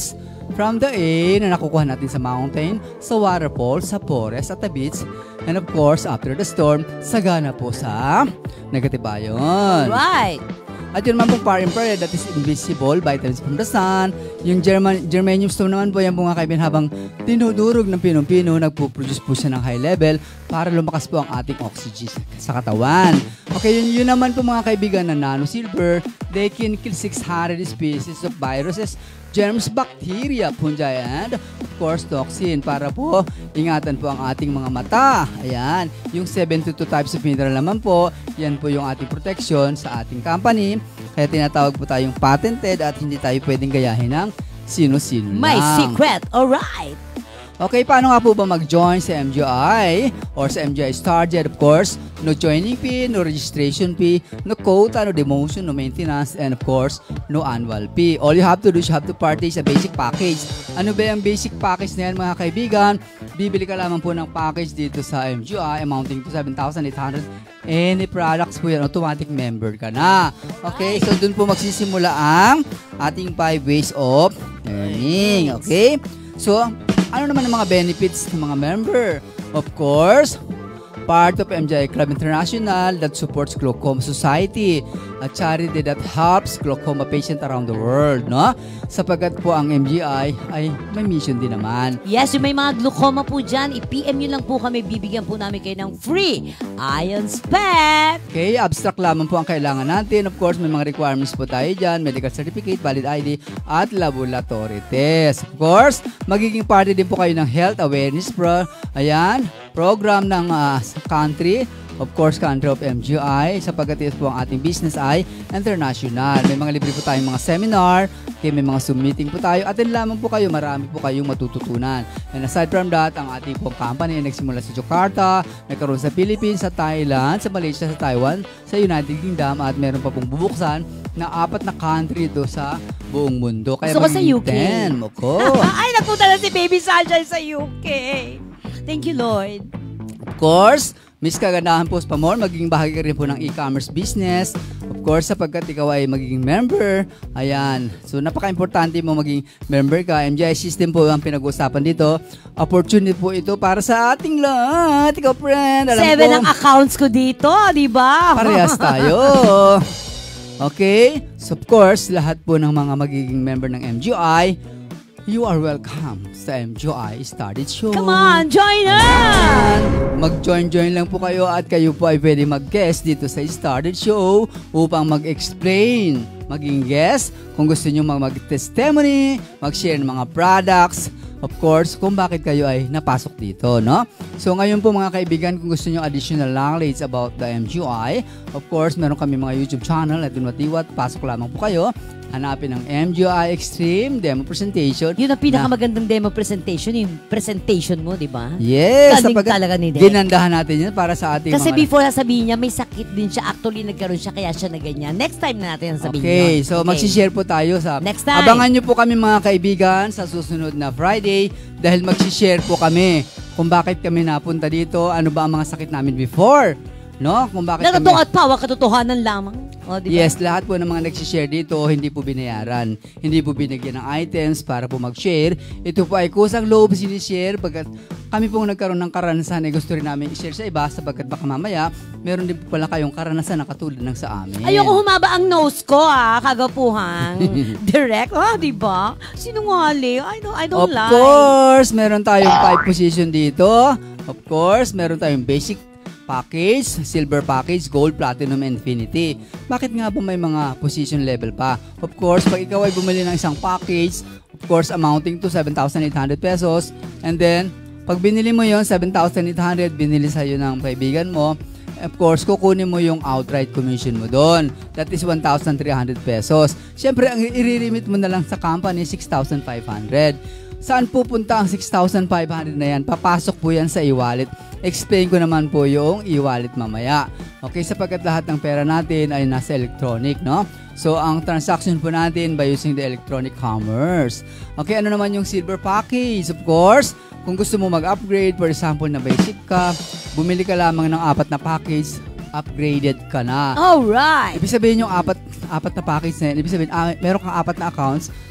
From the A na nakukuha natin sa mountain, sa waterfall, sa forest, at the beach, and of course, after the storm, sagana po sa Nagatibayon. Right. At yun naman pong far infrared, that is invisible, vitamins from the sun. Yung germanium stone naman po, yan po mga kaibigan, habang tinudurog ng pinong-pino, nagpo-produce po siya ng high level para lumakas po ang ating oxygen sa katawan. Okay, yun naman po mga kaibigan na nano-silver, they can kill 600 species of viruses, germs, bacteria, fungi, and of course, toxin para po ingatan po ang ating mga mata. Ayan, yung 72 types of mineral naman po, yan po yung ating protection sa ating company. Kaya tinatawag po tayong patented at hindi tayo pwedeng gayahin ng sino-sino lang. My secret, alright. Okay, paano nga po ba mag-join sa MGI or sa MGI Starjet? Of course, no joining fee, no registration fee, no quota, no demotion, no maintenance, and of course, no annual fee. All you have to do is you have to purchase a basic package. Ano ba yung basic package na yan mga kaibigan? Bibili ka lamang po ng package dito sa MGI amounting to 7,800. Any products po yan, automatic member ka na. Okay, so dun po magsisimula ang ating 5 ways of earning. Okay, so ano naman ang mga benefits ng mga member? Of course, part of MGI Club International that supports Glaucoma Society, a charity that helps glaucoma patients around the world, no? Sapagkat po ang MGI ay may mission din naman. Yes, yung may mga glaucoma po dyan, i-PM nyo lang po kami, bibigyan po namin kayo ng free iron spec. Okay, abstract lamang po ang kailangan natin. Of course, may mga requirements po tayo dyan, medical certificate, valid ID, at laboratory test. Of course, magiging party din po kayo ng health awareness program ng country, of course, country of MGI, sapagkat ito po ang ating business ay international. May mga libre po tayong mga seminar, okay, may mga Zoom meeting po tayo, atin lamang po kayo, marami po kayong matututunan. And aside from that, ang ating pong company ay nagsimula sa Jakarta, nagkaroon sa Philippines, sa Thailand, sa Malaysia, sa Taiwan, sa United Kingdom, at meron pa pong bubuksan na 4 na country ito sa buong mundo. Kaya gusto ko sa UK. 10, Ay, nagpunta na si Baby Sunshine sa UK. Thank you, Lord. Of course, Miss Kagandahan Post pa more, magiging bahagi ka rin po ng e-commerce business. Of course, sapagkat ikaw ay magiging member. Ayan. So, napaka-importante mo maging member ka. MGI system po ang pinag-uusapan dito. Opportunity po ito para sa ating lahat. Ikaw, friend. Alam 7 ang accounts ko dito, di ba? Parehas tayo. Okay? So, of course, lahat po ng mga magiging member ng MGI, you are welcome sa MGI Started Show. Come on, join us! Mag-join lang po kayo at kayo po ay pwede mag-guest dito sa Started Show upang mag-explain, maging guest kung gusto nyo mag-testimony, mag-share ng mga products, of course, kung bakit kayo ay napasok dito, no? So, ngayon po mga kaibigan, kung gusto nyo additional knowledge about the MGI, of course, meron kami mga YouTube channel at Dunwatiwat, pasok lamang po kayo. Hanapin ang MGI Extreme Demo Presentation. Yun ang pinakamagandang demo presentation, yung presentation mo, di ba? Yes, galing talaga ni Dek. Ginandahan natin yan para sa ating kasi mga... before sabihin niya, may sakit din siya. Actually, nagkaroon siya, kaya siya na ganyan. Next time na natin sabihin Okay, yun. so magsishare po tayo sa... Next time. Abangan nyo po kami mga kaibigan sa susunod na Friday dahil magsishare po kami kung bakit kami napunta dito, ano ba ang mga sakit namin before, no? Kung bakit kami... At pawa, katotohanan lamang. O, diba? Yes, lahat po ng mga nagsishare dito, hindi po binayaran. Hindi po binigyan ng items para po mag-share. Ito po ay kusang loob sinishare pagkat kami pong nagkaroon ng karanasan ay gusto rin namin i-share sa iba sapagkat baka mamaya meron din po pala kayong karanasan na katulad ng sa amin. Ayoko humaba ang nose ko, kagapuhang. Direct, diba? Sinungali. I don't like. Of course, meron tayong 5 position dito. Of course, meron tayong basic package, silver package, gold, platinum, infinity. Bakit nga ba may mga position level pa? Of course, pag ikaw ay bumili ng isang package, of course, amounting to 7,800 pesos, and then, pag binili mo yon 7,800, binili sa'yo ng kaibigan mo, of course, kukunin mo yung outright commission mo doon. That is 1,300 pesos. Siyempre, ang i-remit mo na lang sa company, 6,500. Saan pupunta ang 6,500 na yan? Papasok po yan sa e-wallet. Explain ko naman po yung e-wallet mamaya. Okay, sapagkat lahat ng pera natin ay nasa electronic, no? So, ang transaction po natin by using the electronic commerce. Okay, ano naman yung silver package? Of course, kung gusto mo mag-upgrade, for example, na basic ka, bumili ka lamang ng 4 na package, upgraded ka na. Alright. Ibig sabihin yung apat na package na yan, ibig sabihin, meron kang 4 na accounts,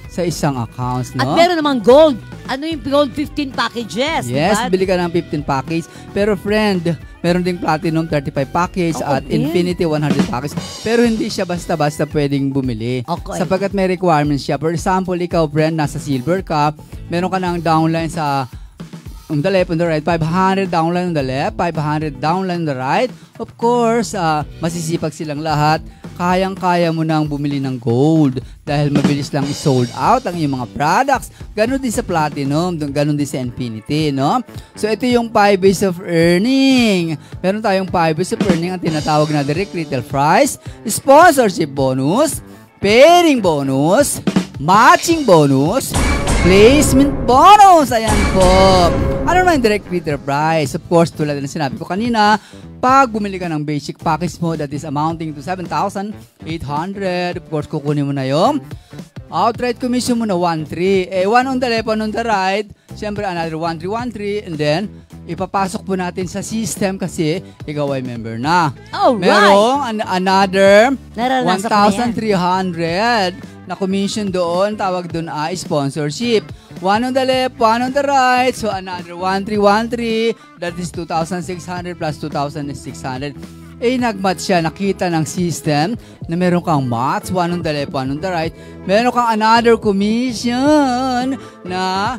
sa isang accounts, no? At meron namang gold. Ano yung gold 15 packages? Yes, diba? bili ka ng 15 package. Pero friend, meron ding platinum 35 package at infinity 100 package. Pero hindi siya basta-basta pwedeng bumili. Okay. Sapagkat may requirements siya. For example, ikaw friend, nasa silver ka, meron ka ng downline sa on the left, on the right, 500 downline on the left, 500 downline on the right. Of course, masisipag silang lahat. Kayang-kaya mo nang bumili ng gold dahil mabilis lang i-sold out ang iyong mga products. Ganon din sa platinum, ganon din sa infinity, no? So, ito yung 5 ways of earning. Meron tayong 5 ways of earning ang tinatawag na direct retail price, sponsorship bonus, pairing bonus, matching bonus, placement bonus. Ayan po. Ano naman yung direct retail price? Of course, tulad na sinabi ko kanina, pag bumili ka ng basic package mo that is amounting to 7,800, of course, kukunin mo na yung outright commission mo na 1,300. 1 on the left, 1 on the right. Siyempre, another 1,313. And then, ipapasok po natin sa system kasi ikaw ay member na. Alright. Merong another Naranasan ko na yan. 1,300 na commission doon. Tawag doon ay sponsorship. 1 on the left, 1 on the right. So, another 1,313. That is 2,600 plus 2,600. Nag-match siya. Nakita ng system na meron kang match. 1 on the left, 1 on the right. Meron kang another commission na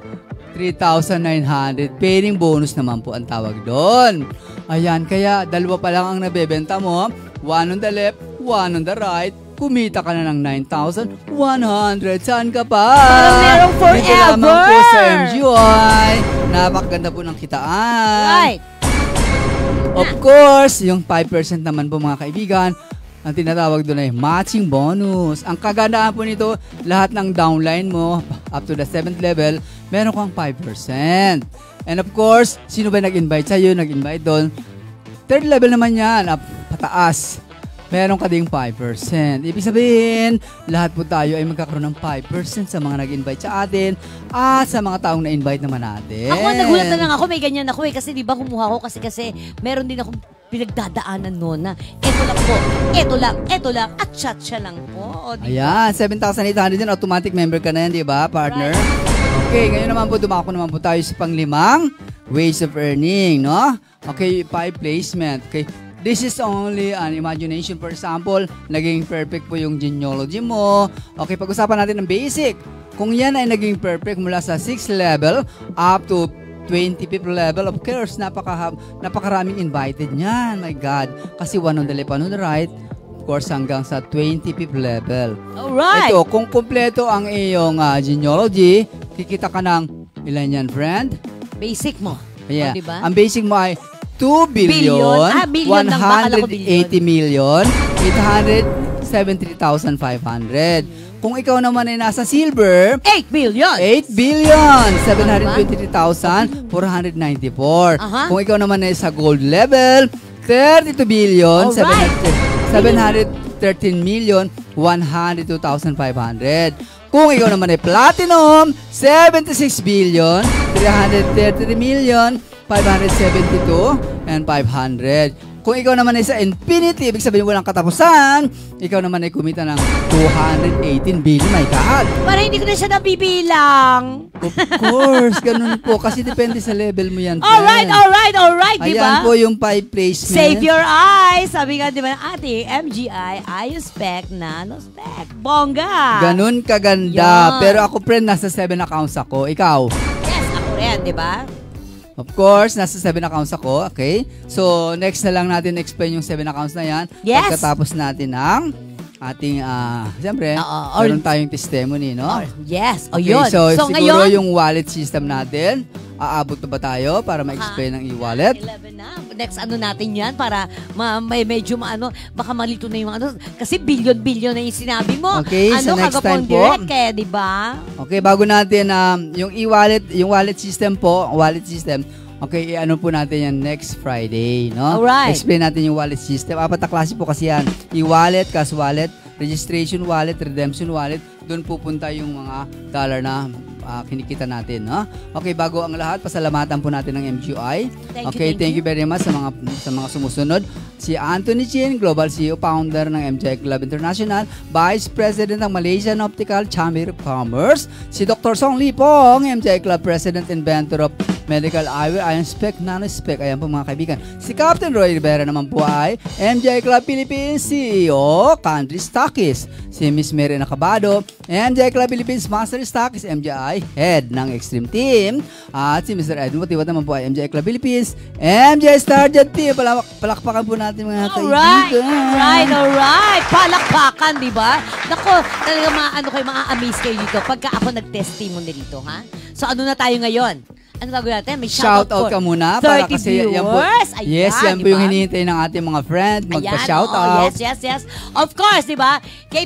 3,900. Pairing bonus naman po ang tawag doon. Ayan, kaya dalawa pa lang ang nabebenta mo. 1 on the left, 1 on the right. Kumita ka na ng 9,100. Saan ka pa? Parang merong forever. Dito lamang po sa MGY. Napakaganda po ng kitaan. Right. Of course, yung 5% naman po mga kaibigan, ang tinatawag doon ay matching bonus. Ang kagandahan po nito, lahat ng downline mo up to the 7th level, meron kang 5%. And of course, sino ba nag-invite sa'yo? Nag-invite doon. 3rd level naman yan, pataas. Meron ka ding 5%. Ibig sabihin, lahat po tayo ay magkakaroon ng 5% sa mga nag-invite sa atin at sa mga taong na-invite naman natin. Ako, nagulat na lang ako. May ganyan ako eh. Kasi di ba kumuha ko kasi meron din akong pinagdadaanan noon na eto lang po, eto lang, at chat lang po. O, Ayan, 7,800 din. Automatic member ka na yan, di ba, partner? Right. Okay, ngayon naman po, dumako naman po tayo sa panglimang ways of earning, no? Okay, 5 placement. Okay, this is only an imagination. For example, naging perfect po yung genealogy mo. Okay, pag-usapan natin ng basic. Kung yan ay naging perfect mula sa 6th level up to 25th level, of course, napakaraming invited niyan. My God. Kasi 1 on the left, 1 on the right. Of course, hanggang sa 25th level. Alright. Ito, kung kumpleto ang iyong genealogy, kikita ka ng ilan yan, friend? Basic mo. Yeah. O, diba? Ang basic mo ay 2 billion, billion lang ba? Akala ko 180 million, 873,500. Kung ikaw naman ay nasa silver, 8 billion. 8 billion, 723,494. Kung ikaw naman ay sa gold level, 32 billion, 713 million, 102,500. Kung ikaw naman ay platinum, 76 billion, 333 million, 572 and 500. Kung ikaw naman ay sa infinity, ibig sabihin walang katapusan, ikaw naman ay kumita ng 218 billion. My God! Para hindi ko na siya nabibilang. Of course, ganun po. Kasi depende sa level mo yan, friend. Alright, diba? Ayan po yung 5 placement. Save your eyes. Sabi nga, diba, ate, MGI, IUSPEC, NanoSpec, bongga. Ganun kaganda. Yan. Pero ako, friend, nasa 7 accounts ako. Ikaw? Yes, ako rin, diba? Of course, nasa 7 accounts ako, okay? So, next na lang natin explain yung 7 accounts na yan. Yes. Pagkatapos natin ang ating, siyempre, meron tayong testimony, no? Yes, o Okay, yun. so siguro ngayon, yung wallet system natin, aabot na ba tayo para ma-explain ng e-wallet? 11 na. Next ano natin yan para may medyo baka malito na yung kasi billion na yung sinabi mo. Okay, so next time po. Direct kaya, di ba? Okay, bago natin yung e-wallet, yung wallet system po, okay, ano po natin yan next Friday, no? Alright. Explain natin yung wallet system. 4 na klase po kasi yan. E-wallet, cash wallet, registration wallet, redemption wallet. Doon pupunta yung mga dollar na kinikita natin, no? Okay, bago ang lahat, pasalamatan po natin ng MGI. Thank you very much sa mga sumusunod. Si Anthony Chin, Global CEO Founder ng MJ Club International, Vice President ng Malaysian Optical Chamber of Commerce. Si Dr. Song Lee Pong, MJ Club President, Inventor of Medical Eyewear, Ion Spec, Nano Spec. Ayan po mga kaibigan. Si Captain Roy Rivera naman po ay MJ Club Philippines CEO, Country Stockist. Si Miss Mary Nacabado, MJ Club Philippines Master Stockist, MJI Head ng Extreme Team. At si Mr. Edwin Watiwat naman po ay MJ Club Philippines, MJ Starjet Team. Palakpakan po natin mga kaibigan. Alright. Palakpakan, di ba? Nako, talaga amaze kayo dito pagka ako nag-testimony dito, ha? So ano na tayo ngayon? Ano gagawin natin? May shoutout ka muna. 30 para kasi viewers. Yan po, ayan, yes, yan po yung hinihintay ng ating mga friend. Magpa-shoutout. Yes. Of course, di ba?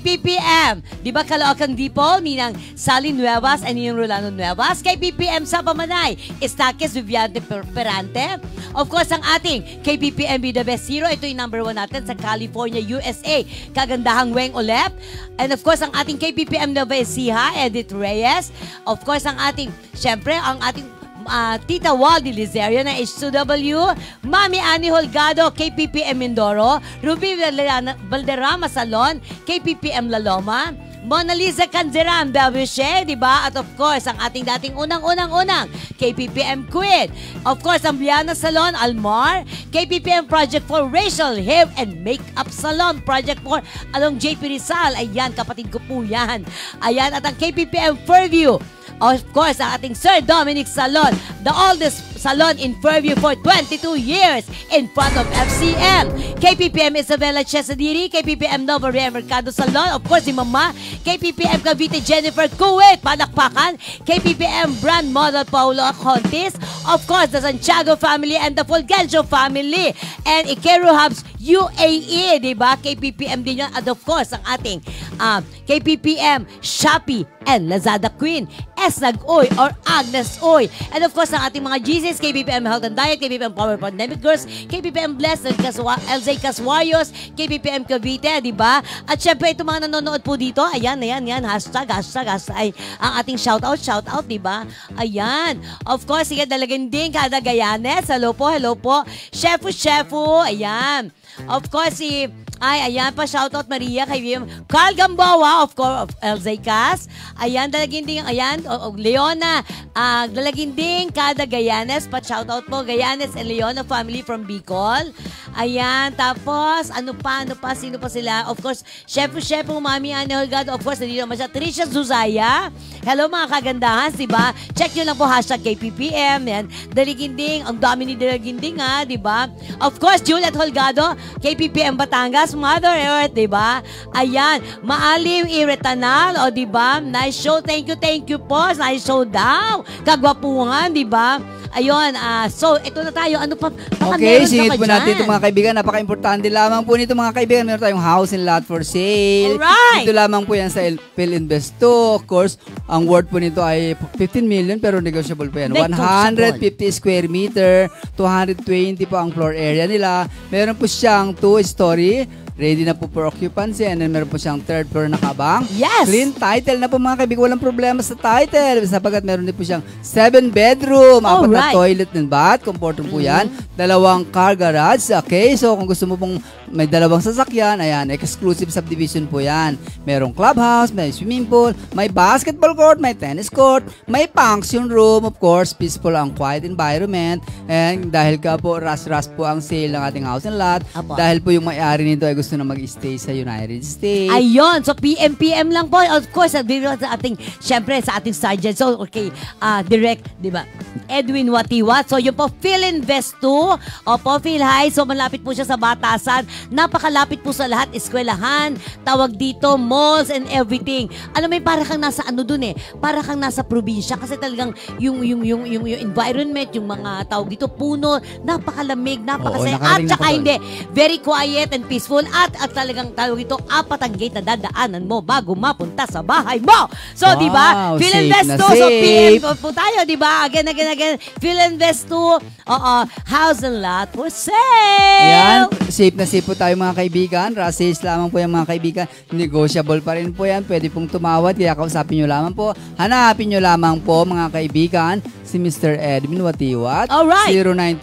KPPM. Di ba Caloocan Depot, Ninang Sally Nuevas and Ninang Rolando Nuevas. KPPM sa Pamanay, Estaques Viviante Perante. Of course, ang ating KPPM Be The Best Hero. Ito yung number 1 natin sa California, USA. Kagandahang Weng Olep. And of course, ang ating KPPM Nova Ecija, Edith Reyes. Of course, ang ating, syempre, ang ating Tita Waldy Lizerio na H2W, Mami Annie Holgado, KPPM Mindoro, Ruby Valderrama Salon, KPPM La Loma, Mona Lisa Canderan, Belviche, di ba? At of course, ang ating dating unang KPPM Queen. Of course, ang Biana Salon, Almar, KPPM Project for Racial Hair and Makeup Salon, Project for along JP Rizal. Ayan, kapatid ko po yan. Ayan, at ang KPPM Fairview. Of course, ang ating Sir Dominic Salon, the oldest salon in Fairview for 22 years in front of FCM. KPPM Isabella Chesadiri, KPPM Nova Ria Mercado Salon, of course, si Mama, KPPM Cavite Jennifer Kuwait, Palakpakan, KPPM Brand Model Paulo Contis, of course, the Santiago family and the Fulgencio family, and Ikeru Hubs UAE, di ba? KPPM din yun, and of course, ang ating KPPM Shopee and Lazada Queen, Esnag Oy or Agnes Oy. And of course, ang ating mga GCs, KPPM Health and Diet, KPPM Power Pandemic Girls, KPPM Blessed, LZ Caswayos, KPPM Cavite, di ba? At syempre, itong mga nanonood po dito, ayan, hashtag, ay, ang ating shoutout, di ba? Ayan. Of course, sige, dalagin din kada Gayanes. Hello po. Chefu, ayan. Of course, ayan pa, shoutout Maria, kay Carl Gamboa, of course, of LZ Cas. Ayan, dalagin din, Leona, dalagin din kada Gayanes, pa shoutout po, Gayanes and Leona family from Bicol. Ayan, tapos, ano pa, sino pa sila? Of course, Chef, Mami Anne Holgado, of course, nandito naman siya, Tricia Zuzaya. Hello mga kagandahan, diba? Check nyo lang po, hashtag KPPM, yan. Dalaginding, ang dami ni Dalaginding, ha, diba? Of course, Juliet Holgado, KPPM Batangas, Mother Earth, diba? Ayan, Maalim Iretanal, o diba? Nice show, thank you po, nice show daw. Kagwapuhan, diba? Ayun, so, ito na tayo. Ano pa? Okay, singit po natin ito mga kaibigan. Napaka-importante lamang po nito mga kaibigan. Meron tayong house and lot for sale. Alright! Ito lamang po yan sa Philinvest 2. Of course, ang worth po nito ay 15 million pero negotiable po yan. 150 square meter, 220 po ang floor area nila. Meron po siyang 2-story. Ready na po for occupancy and then meron po siyang 3rd floor na kabang. Yes! Clean title na po mga kaibigan. Walang problema sa title. Sapagkat meron din po siyang 7 bedroom, 4 na toilet and bath. Comfortable po yan. 2 car garage. Okay, so kung gusto mo pong may 2 sasakyan, ayan, exclusive subdivision po yan. Merong clubhouse, may swimming pool, may basketball court, may tennis court, may function room, of course, peaceful ang quiet environment. And dahil ka po, ras-ras po ang sale ng ating house and lot. Apo. Dahil po yung may-ari nito ay gusto na mag-stay sa United States. Ayun, so PM lang po. Of course, sa ating, syempre, sa ating sergeant. So, okay, direct, di ba? Edwin Watiwat. So, yung po, Philinvest 2. Opo, Philhigh. So, malapit po siya sa Batasan. Napakalapit po sa lahat. Eskwelahan, tawag dito, malls and everything. Alam mo, para kang nasa ano dun eh. Para kang nasa probinsya. Kasi talagang yung environment, yung mga tawag dito, puno, napakalamig, napakasaya. At saka hindi, very quiet and peaceful. at talagang tawag ito, 4 ang gate na dadaanan mo bago mapunta sa bahay mo. So, di ba? Wow, PhilInvest safe 2. na So, safe. PM po tayo, di ba? Again. PhilInvest 2. House and lot for sale. Ayan, safe na safe po tayo mga kaibigan. Rasis lamang po yan mga kaibigan. Negotiable pa rin po yan. Pwede pong tumawad. Kaya kausapin nyo lamang po. Hanapin nyo lamang po mga kaibigan si Mr. Edwin Watiwat. Alright.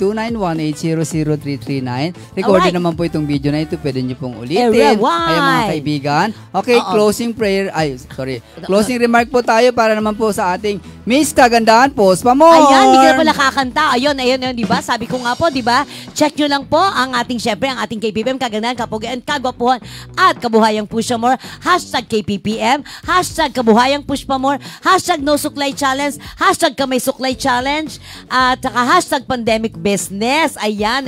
0929-180-0339. Recorded naman po itong video na ito. Pwede nyo pong ulitin. Ayan mga kaibigan. Okay, closing prayer. Closing remark po tayo para naman po sa ating Miss Kagandahan Post Pamor. Ayan, hindi ka na pala kakanta. Ayun, di ba? Sabi ko nga po, di ba? Check nyo lang po ang ating, syempre, ang ating KPPM, Kagandahan, Kapugian, Kagwapuhan, at Kabuhayang Push Pamor. Hashtag KPPM, hashtag Kabuhayang Push Pamor, hashtag No Suklay Challenge, hashtag Kamay Suklay Challenge, at saka hashtag Pandemic Business. Ayan.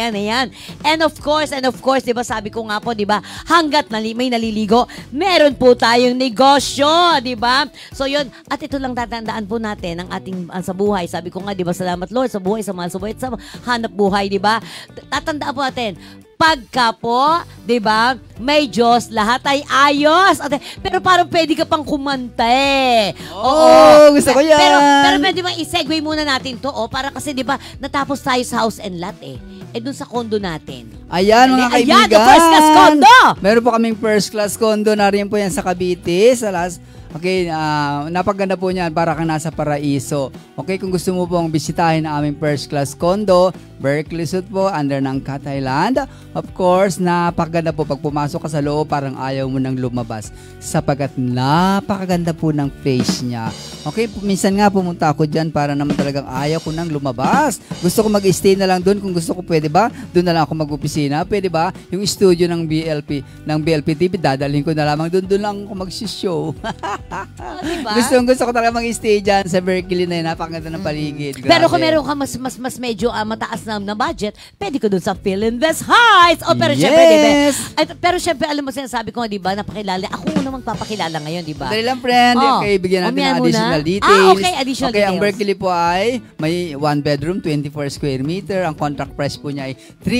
And of course, di ba, sabi ko nga po, di ba, hanggat may naliligo, meron po tayong negosyo, di ba? So yun, at ito lang tatandaan po natin ang ating sa buhay. Sabi ko nga, di ba, salamat Lord sa buhay, sa mahal sa buhay, at sa hanap buhay, di ba? Tatandaan po natin, pagka po, di ba, may Diyos, lahat ay ayos. Pero parang pwede ka pang kumanta eh. Oo, gusto ko yan. Pero pwede bang i-segue muna natin to, para kasi di ba, natapos tayo sa house and lot eh. Dun sa condo natin. Ayan mga kaibigan. Ayan, first class condo. Meron po kaming first class condo na rin po yan sa Cavite. Okay, napaganda po niyan para kang nasa paraiso. Okay, kung gusto mo pong bisitahin ang aming first class condo, Berkeley Suite po, under ng Thailand. Of course, napakaganda po pag pumasok ka sa loob, parang ayaw mo nang lumabas. Sapagat napakaganda po ng face niya. Okay, minsan nga pumunta ako dyan para naman talagang ayaw ko nang lumabas. Gusto ko mag-stay na lang doon. Kung gusto ko, pwede ba? Doon na lang ako mag-opisina. Pwede ba? Yung studio ng BLP TV, dadalhin ko na lamang doon. Doon lang ako mag-show. Diba? Gusto ko talaga mag-stay dyan sa Berkeley na yun. Napakaganda ng paligid. Grabe. Pero kung meron ka mas medyo mataas na budget, pwede ko doon sa PhilInvest Heights. Pero syempre, diba? Pero syempre, alam mo, sinasabi ko, diba, napakilala. Ako muna magpapakilala ngayon, diba? Dali lang, friend. Okay, bigyan natin ng additional details. Okay, additional details. Ang Berkeley po ay may 1 bedroom, 24 square meter. Ang contract price po niya ay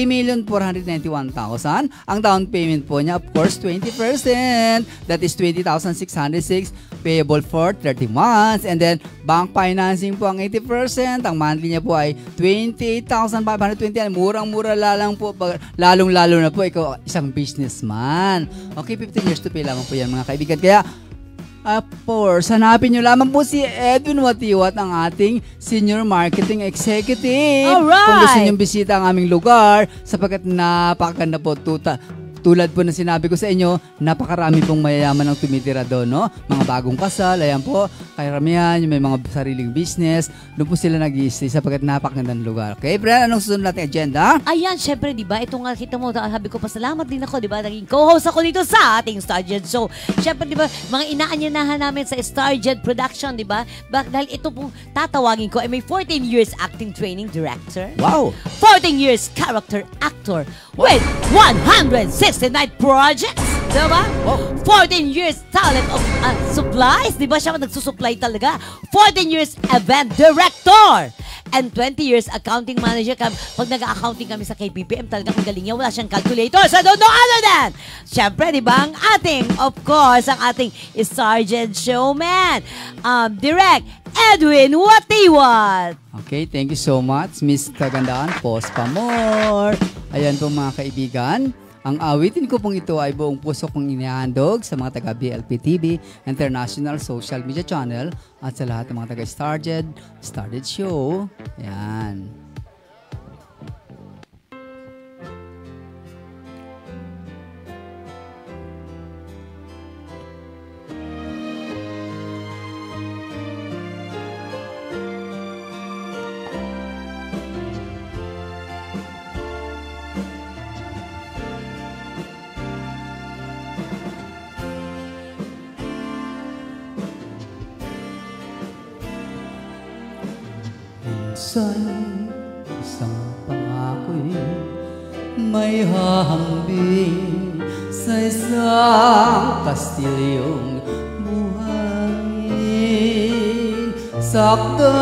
3,491,000. Ang down payment po niya, of course, 20%. That is 20,606. Payable for 30 months. And then, bank financing po ang 80%. Ang monthly niya po ay 28,520. Murang-mura lang po. Lalong-lalo na po, ikaw isang businessman. Okay, 15 years to pay lamang po yan mga kaibigan. Kaya, of course, hanapin nyo lamang po si Edwin Watiwat, ang ating Senior Marketing Executive. Alright! Kung gusto nyo bisita ang aming lugar, sapagkat napakaganda po tulad po na sinabi ko sa inyo, napakarami pong mayayaman ang tumitira doon, no? Mga bagong kasal, ayan po, karamihan, yung may mga sariling business, doon po sila nag-i-stay sapagkat napakagandang lugar. Okay, Brian, anong susunod nating agenda? Ayan, syempre, di ba? Ito nga, kita mo, sabi ko, pasalamat din ako, di ba? Naging co-host ako dito sa ating StarJed Show. Syempre, di ba, mga inaanyanahan namin sa StarJed Production, di ba? Dahil ito pong tatawagin ko ay may 14 years acting training director. Wow! 14 years character actor with 169 projects. Diba? Wow. 14 years talent of supplies. Diba siya nagsusupply talaga? 14 years event director. And 20 years accounting manager. Pag nag-accounting kami sa KPPM, talagang ang galing niya. Wala siyang calculator. So, no other than, syempre, di ba, ang ating, of course, ang ating Sergeant Showman, Direct Edwin Watiwat. Okay, thank you so much, Miss Kagandahan Post Pamor. Ayan po mga kaibigan. Ang awitin ko pong ito ay buong puso kong inihandog sa mga taga BLP TV, International Social Media Channel, at sa lahat ng mga taga Started Show. Ayan. Minsan, isang pangako'y may hahambing sa isang kastilyong buhangin.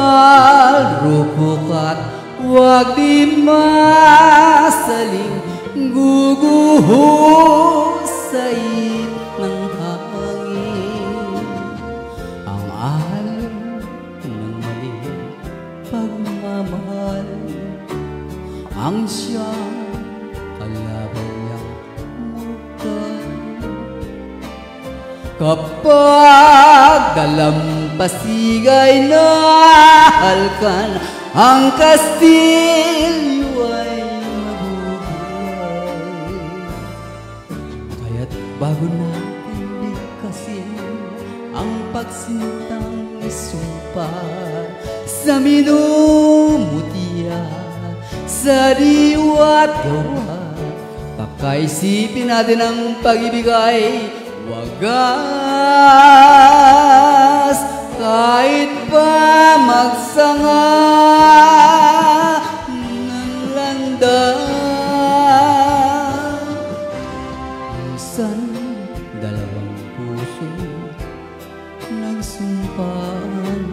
Sakdal, rupok at huwag di masaling guguho sa ip ng hangin. Ang alon ng mali pagmamahal, ang siyang kalaban niyang mukhang. Kapag dalampasigay na halkan, ang kastilyo ay mabubuhay. Kaya't bago natin bigkasin ang pagsintang isumpa sa minumutya, sa diwa't gawa, pakaisipin natin ang pag-ibig ay wagas. Kahit pa magsanga ng landas, minsan dalawang puso nagsumpaan,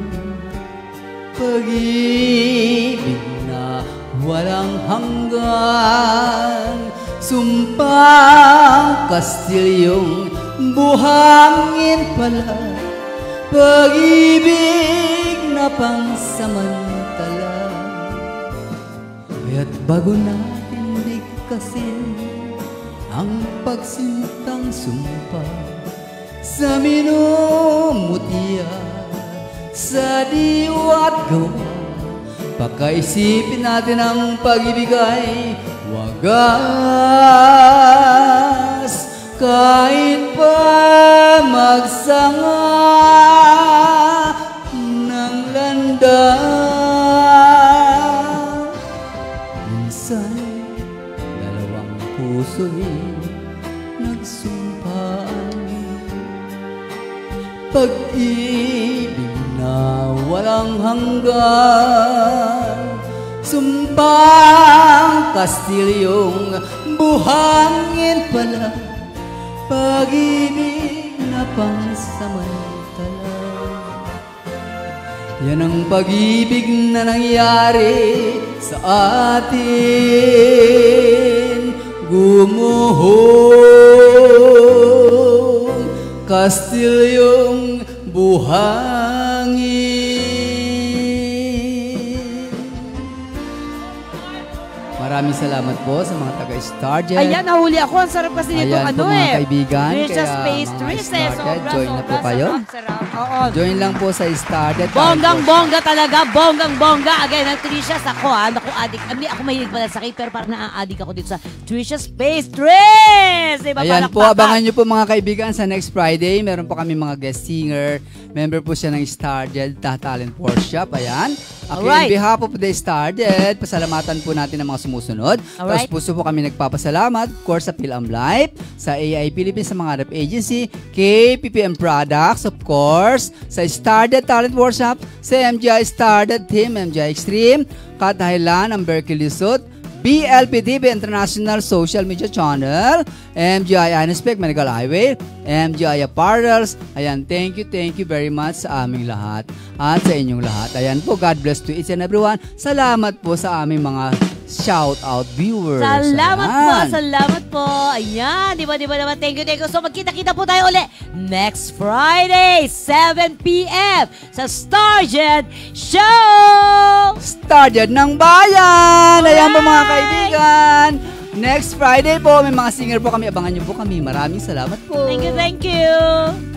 pag-ibig na walang hanggan, sumpang kastilyong buhangin pala, pag-ibig na pangsamantala. Kaya't bago natin bigkasin ang pagsintang sumpa sa minumutya, sa diwa't gawa, pakaisipin natin ang pag-ibig ay wagas. Kahit pa magsanga ng landas, minsan dalawang puso'y nagsumpaan, pag-ibig na walang hanggan, sumpang kastilyong buhangin pala, pag-ibig na pangsamantala. Yan ang pag-ibig na nangyari sa atin, gumuhong kastilyong buhangin. Maraming salamat po sa mga taga-Starjet. Ayan, nahuli ako. Ang sarap kasi nito. Ayan po mga kaibigan. Delicious Kaya pastries mga Starjet, join na po kayo. Sarap. Oo. Join lang po sa Starjet. Bonggang-bongga talaga. Bonggang-bongga. Again, ang Tricious ako ha. Naku, addict. Ako mahilig pala sa cake, pero parang naa-addict ako dito sa Tricious pastries. Diba? Ayan po, abangan nyo po mga kaibigan sa next Friday. Meron po kami mga guest singer. Member po siya ng Starjet Talent Workshop. Ayan. Okay, on behalf of the Starjet, pasalamatan po natin ang mga sumusunod. Tapos puso po kami nagpapasalamat, of course, sa PhilAm Life, sa AI Philippines, sa mga rep agency, KPPM Products, of course, sa Starjet Talent Workshop, sa MGI Starjet Team, MGI Extreme, Katahilan, ang Berkeley Suit, BLPTV International Social Media Channel, MGI Anaspec Medical Highway, MGI Apparels. Ayan, thank you very much sa aming lahat at sa inyong lahat. Ayan po, God bless to each and everyone. Salamat po sa aming mga shout-out viewers. Salamat po. Ayan, di ba naman? Thank you. So, magkita-kita po tayo ulit next Friday, 7 p.m. sa Starjet Show! Starjet ng Bayan! Ayan po mga kaibigan. Next Friday po, may mga singer po kami. Abangan niyo po kami. Maraming salamat po. Thank you.